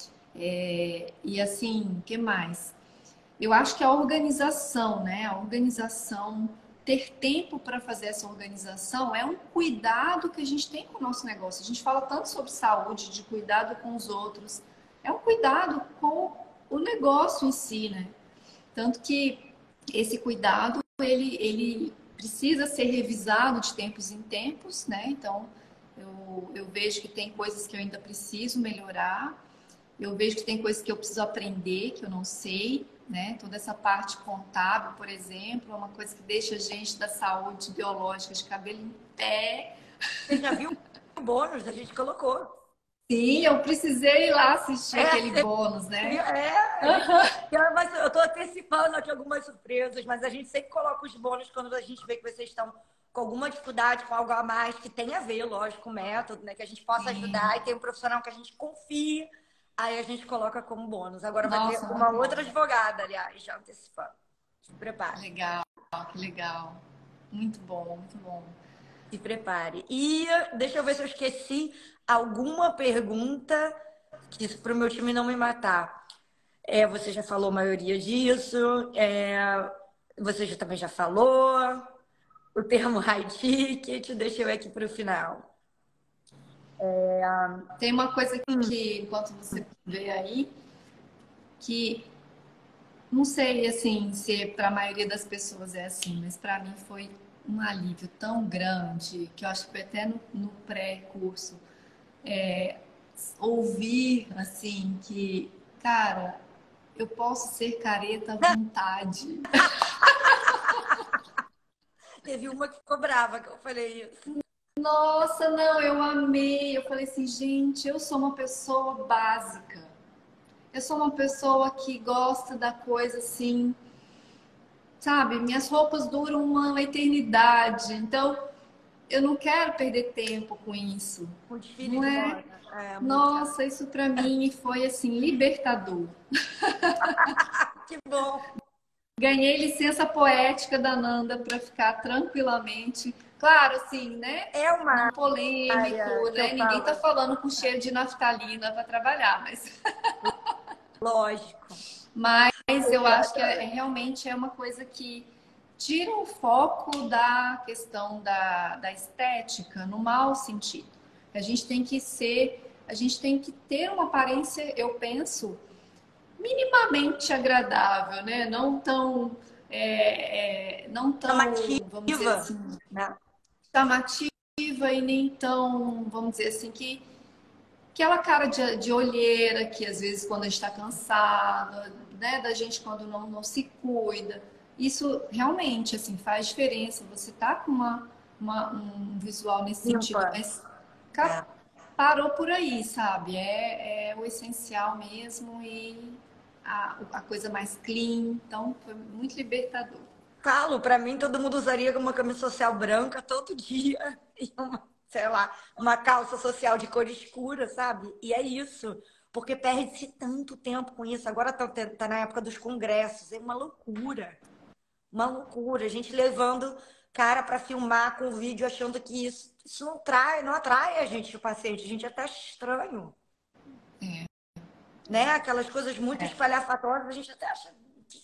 E assim, o que mais? Eu acho que a organização, né? A organização, ter tempo para fazer essa organização é um cuidado que a gente tem com o nosso negócio. A gente fala tanto sobre saúde, de cuidado com os outros. É um cuidado com o negócio em si, né? Tanto que esse cuidado, ele precisa ser revisado de tempos em tempos, né? Então, eu vejo que tem coisas que eu ainda preciso melhorar. Eu vejo que tem coisas que eu preciso aprender, que eu não sei, né? Toda essa parte contábil, por exemplo, é uma coisa que deixa a gente da saúde biológica de cabelo em pé. Você já viu o bônus? A gente colocou. Sim, eu precisei ir lá assistir aquele bônus, né? Mas eu tô antecipando aqui algumas surpresas, mas a gente sempre coloca os bônus quando a gente vê que vocês estão com alguma dificuldade, com algo a mais, que tem a ver, lógico, com o método, né? Que a gente possa ajudar e tem um profissional que a gente confie, aí a gente coloca como bônus. Agora vai ter Nossa, uma muito outra bom. advogada, aliás, já antecipando. Se prepare. Legal, que legal. Muito bom, muito bom. Se prepare. E deixa eu ver se eu esqueci alguma pergunta que para o meu time não me matar. Você já falou a maioria disso. Você também já falou. O termo high ticket, deixa eu ir aqui para o final. Tem uma coisa que, enquanto você vê aí, que não sei, assim, se para a maioria das pessoas é assim, mas para mim foi um alívio tão grande que eu acho que foi até no pré-curso ouvir, assim, que, cara, eu posso ser careta à vontade. Teve uma que ficou brava que eu falei isso. Nossa, não, eu amei. Eu falei assim, gente, eu sou uma pessoa básica. Eu sou uma pessoa que gosta da coisa assim, sabe? Minhas roupas duram uma eternidade. Então, eu não quero perder tempo com isso. Com desfile Não de é? moda. É, muito. Nossa, isso pra mim foi assim libertador. Que bom. Ganhei licença poética da Nanda para ficar tranquilamente. Claro, assim, né? É uma Não polêmico, área que eu né? Ninguém tá falo, falando com cheiro de naftalina para trabalhar, lógico. mas eu acho que Exatamente. realmente é uma coisa que tira o foco da questão da estética no mau sentido. A gente tem que ter uma aparência, eu penso, minimamente agradável, né? Não tão, vamos dizer Chamativa, assim, né? chamativa e nem tão, vamos dizer assim, que aquela cara de olheira que às vezes quando a gente está cansado, né? Da gente quando não se cuida. Isso realmente, assim, faz diferença. Você tá com um visual nesse sentido, Limpa. mas É. parou por aí, sabe? É o essencial mesmo e a coisa mais clean. Então, foi muito libertador. Falo, pra mim todo mundo usaria uma camisa social branca todo dia e uma, sei lá, uma calça social de cor escura, sabe? E é isso, porque perde-se tanto tempo com isso. Agora tá na época dos congressos, é uma loucura. Uma loucura. A gente levando cara pra filmar com o vídeo achando que isso não atrai a gente, o paciente. A gente até acha estranho, É, né? Aquelas coisas muito é. espalhafatosas, a gente até acha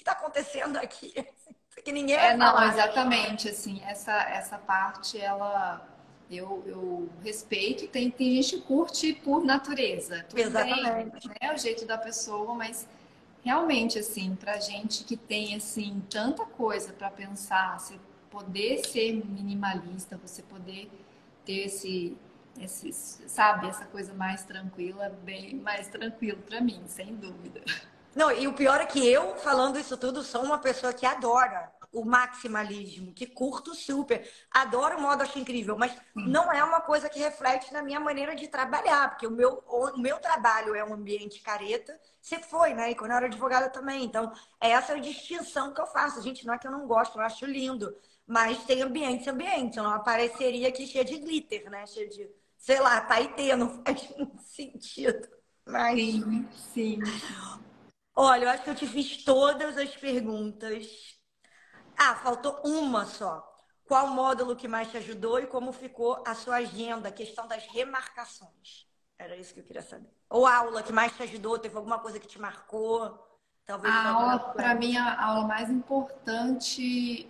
que está acontecendo aqui? Que ninguém vai Não, falar. exatamente, assim, essa parte, eu respeito, tem gente que curte por natureza, tudo bem, Exatamente. né, é o jeito da pessoa, mas realmente, assim, pra gente que tem, assim, tanta coisa para pensar, você poder ser minimalista, você poder ter sabe, essa coisa mais tranquila, bem mais tranquilo para mim, sem dúvida. Não, e o pior é que eu, falando isso tudo, sou uma pessoa que adora o maximalismo, que curto super, adoro o modo, acho incrível, mas não é uma coisa que reflete na minha maneira de trabalhar, porque o meu trabalho é um ambiente careta, sempre foi, né? E quando eu era advogada também. Então, essa é a distinção que eu faço. Gente, não é que eu não gosto, eu acho lindo, mas tem ambientes e ambientes. Eu não apareceria aqui cheia de glitter, né? Cheia de, sei lá, paetê, não faz muito sentido. Mas. Sim, sim, sim. Olha, eu acho que eu te fiz todas as perguntas. Ah, faltou uma só. Qual módulo que mais te ajudou e como ficou a sua agenda, a questão das remarcações? Era isso que eu queria saber. Ou a aula que mais te ajudou, teve alguma coisa que te marcou? Talvez A sua aula, para graduação. mim, a aula mais importante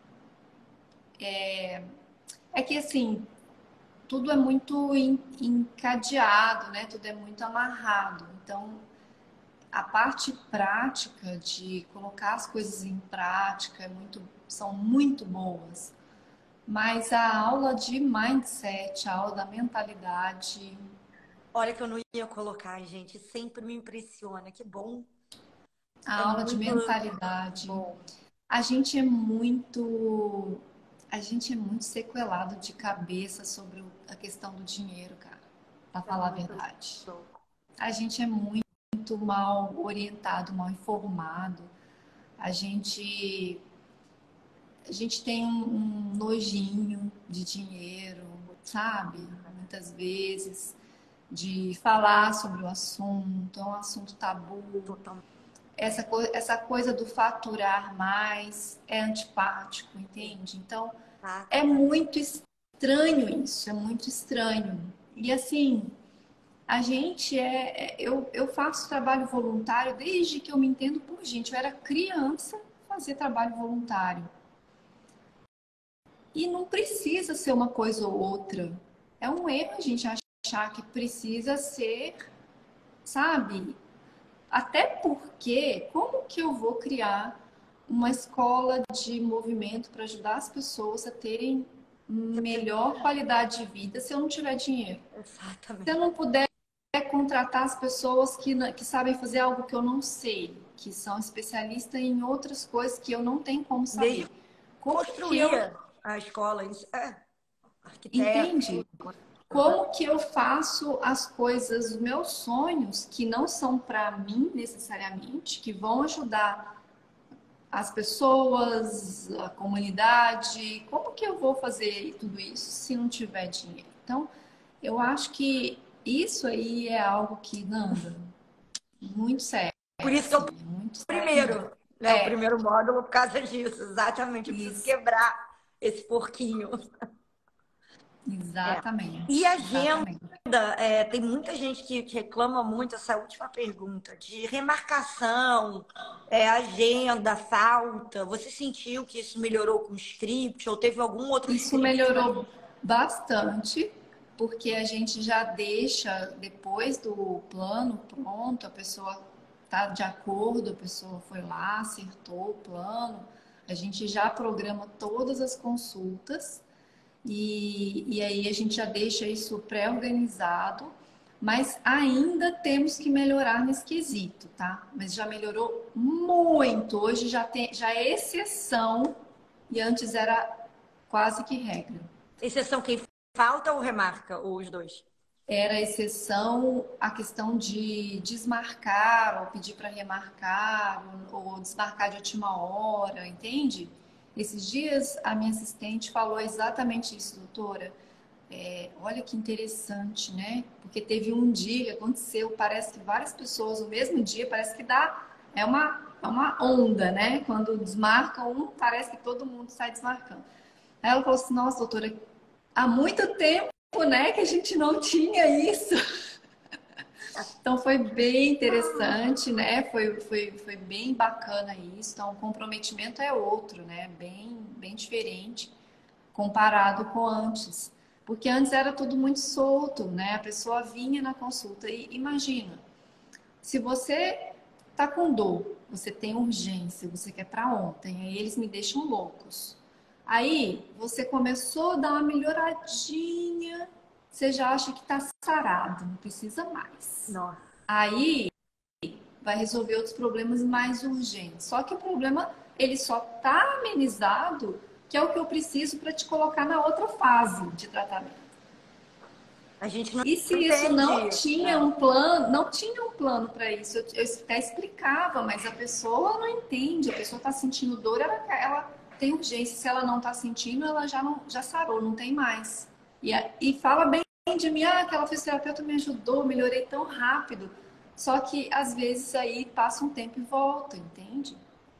é que, assim, tudo é muito encadeado, né? Tudo é muito amarrado. Então, a parte prática de colocar as coisas em prática são muito boas. Mas a aula de mindset, a aula da mentalidade, Olha que eu não ia colocar, gente. Sempre me impressiona. Que bom. a É aula de muito mentalidade, bom. a gente é muito, a gente é muito sequelado de cabeça sobre a questão do dinheiro, cara, pra É falar a muito verdade. louco. A gente é muito mal orientado, mal informado. A gente, a gente tem um nojinho de dinheiro, sabe? Muitas vezes, de falar sobre o assunto, é um assunto tabu. Totalmente. Essa coisa do faturar mais é antipático, entende? Então, é muito estranho isso, é muito estranho. E assim, eu faço trabalho voluntário desde que eu me entendo por gente. Eu era criança fazer trabalho voluntário. E não precisa ser uma coisa ou outra. É um erro a gente achar que precisa ser, sabe? Até porque, como que eu vou criar uma escola de movimento para ajudar as pessoas a terem melhor qualidade de vida se eu não tiver dinheiro? Se eu Exatamente. não puder contratar as pessoas que sabem fazer algo que eu não sei, que são especialistas em outras coisas que eu não tenho como Desde saber. Como que eu, construir a escola, isso arquiteto. entende? Como que eu faço as coisas, os meus sonhos, que não são para mim necessariamente, que vão ajudar as pessoas, a comunidade, como que eu vou fazer tudo isso se não tiver dinheiro? Então, eu acho que isso aí é algo que, Nanda, muito sério, Por isso que assim, eu muito sério mesmo. primeiro, né? O É, primeiro módulo por causa disso, exatamente. Eu preciso isso, quebrar esse porquinho. É. E exatamente, agenda, exatamente. tem muita gente que reclama muito essa última pergunta de remarcação, agenda, falta. Você sentiu que isso melhorou com o script ou teve algum outro Isso script? melhorou bastante, porque a gente já deixa depois do plano pronto, a pessoa está de acordo, a pessoa foi lá, acertou o plano, a gente já programa todas as consultas e aí a gente já deixa isso pré-organizado, mas ainda temos que melhorar nesse quesito, tá? Mas já melhorou muito. Hoje já é exceção e antes era quase que regra. Exceção quem falta ou remarca, ou os dois? Era exceção a questão de desmarcar ou pedir para remarcar ou desmarcar de última hora, entende? Esses dias a minha assistente falou exatamente isso, doutora. Olha que interessante, né? Porque teve um dia que aconteceu, parece que várias pessoas no mesmo dia, parece que é uma onda, né? Quando desmarca um, parece que todo mundo sai desmarcando. Aí ela falou assim: nossa, doutora, há muito tempo, né, que a gente não tinha isso. Então foi bem interessante, né? Foi bem bacana isso. Então o comprometimento é outro, né? Bem diferente comparado com antes. Porque antes era tudo muito solto, né? A pessoa vinha na consulta e imagina, se você tá com dor, você tem urgência, você quer para ontem, aí eles me deixam loucos. Aí você começou a dar uma melhoradinha, você já acha que tá sarado, não precisa mais. Nossa. Aí vai resolver outros problemas mais urgentes. Só que o problema, ele só tá amenizado, que é o que eu preciso para te colocar na outra fase de tratamento. A gente não E se isso entende não isso. tinha um plano, não tinha um plano para isso. Eu até explicava, mas a pessoa não entende. A pessoa está sentindo dor, ela tem urgência. Se ela não está sentindo, ela já sarou, não tem mais. E fala bem de mim, aquela fisioterapeuta me ajudou, melhorei tão rápido. Só que às vezes aí passa um tempo e volta, entende?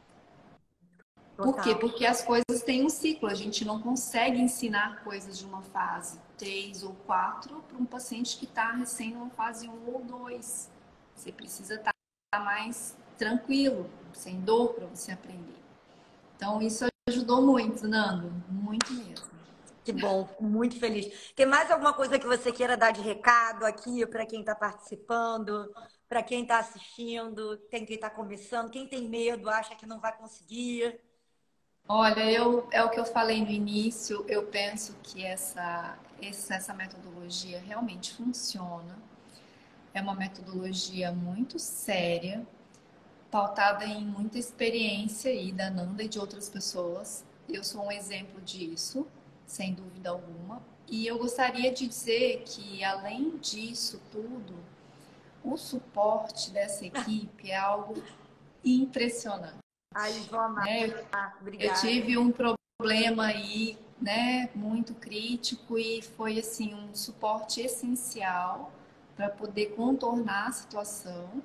Por quê? Total. Porque as coisas têm um ciclo. A gente não consegue ensinar coisas de uma fase 3 ou 4 para um paciente que está recém numa fase 1 ou 2. Você precisa estar mais tranquilo, sem dor para você aprender. Então, isso ajudou muito, Nando. Muito mesmo. Que bom, fico muito feliz. Tem mais alguma coisa que você queira dar de recado aqui para quem está participando, para quem está assistindo, tem quem está começando, quem tem medo, acha que não vai conseguir? Olha, é o que eu falei no início, eu penso que essa metodologia realmente funciona. É uma metodologia muito séria, pautada em muita experiência aí da Nanda e de outras pessoas. Eu sou um exemplo disso, sem dúvida alguma. E eu gostaria de dizer que, além disso tudo, o suporte dessa equipe é algo impressionante, Ai, eles vão amar. né? Eu Obrigada. tive um problema aí, né, muito crítico e foi assim um suporte essencial para poder contornar a situação.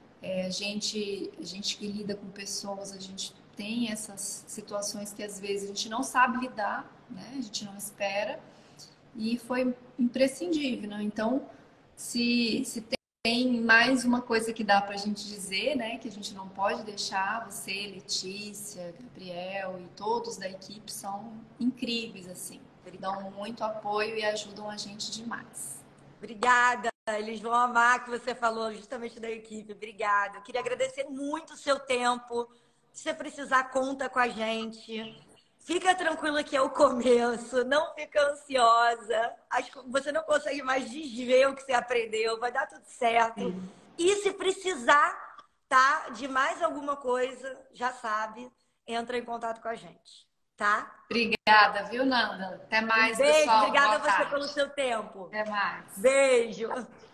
A gente que lida com pessoas, a gente tem essas situações que às vezes a gente não sabe lidar, né? A gente não espera e foi imprescindível, né? Então, se tem mais uma coisa que dá para a gente dizer, né? Que a gente não pode deixar, você, Letícia, Gabriel e todos da equipe são incríveis, assim. Dão muito apoio e ajudam a gente demais. Obrigada. Eles vão amar que você falou justamente da equipe. Obrigada. Eu queria agradecer muito o seu tempo. Se você precisar, conta com a gente. Fica tranquila que é o começo. Não fica ansiosa. Acho que você não consegue mais desver o que você aprendeu. Vai dar tudo certo. Sim. E se precisar, tá, de mais alguma coisa, já sabe, entra em contato com a gente, tá? Obrigada, viu, Nanda? Até Um mais, beijo. pessoal. Obrigada Boa a você pelo tarde. seu tempo. Até mais. Beijo.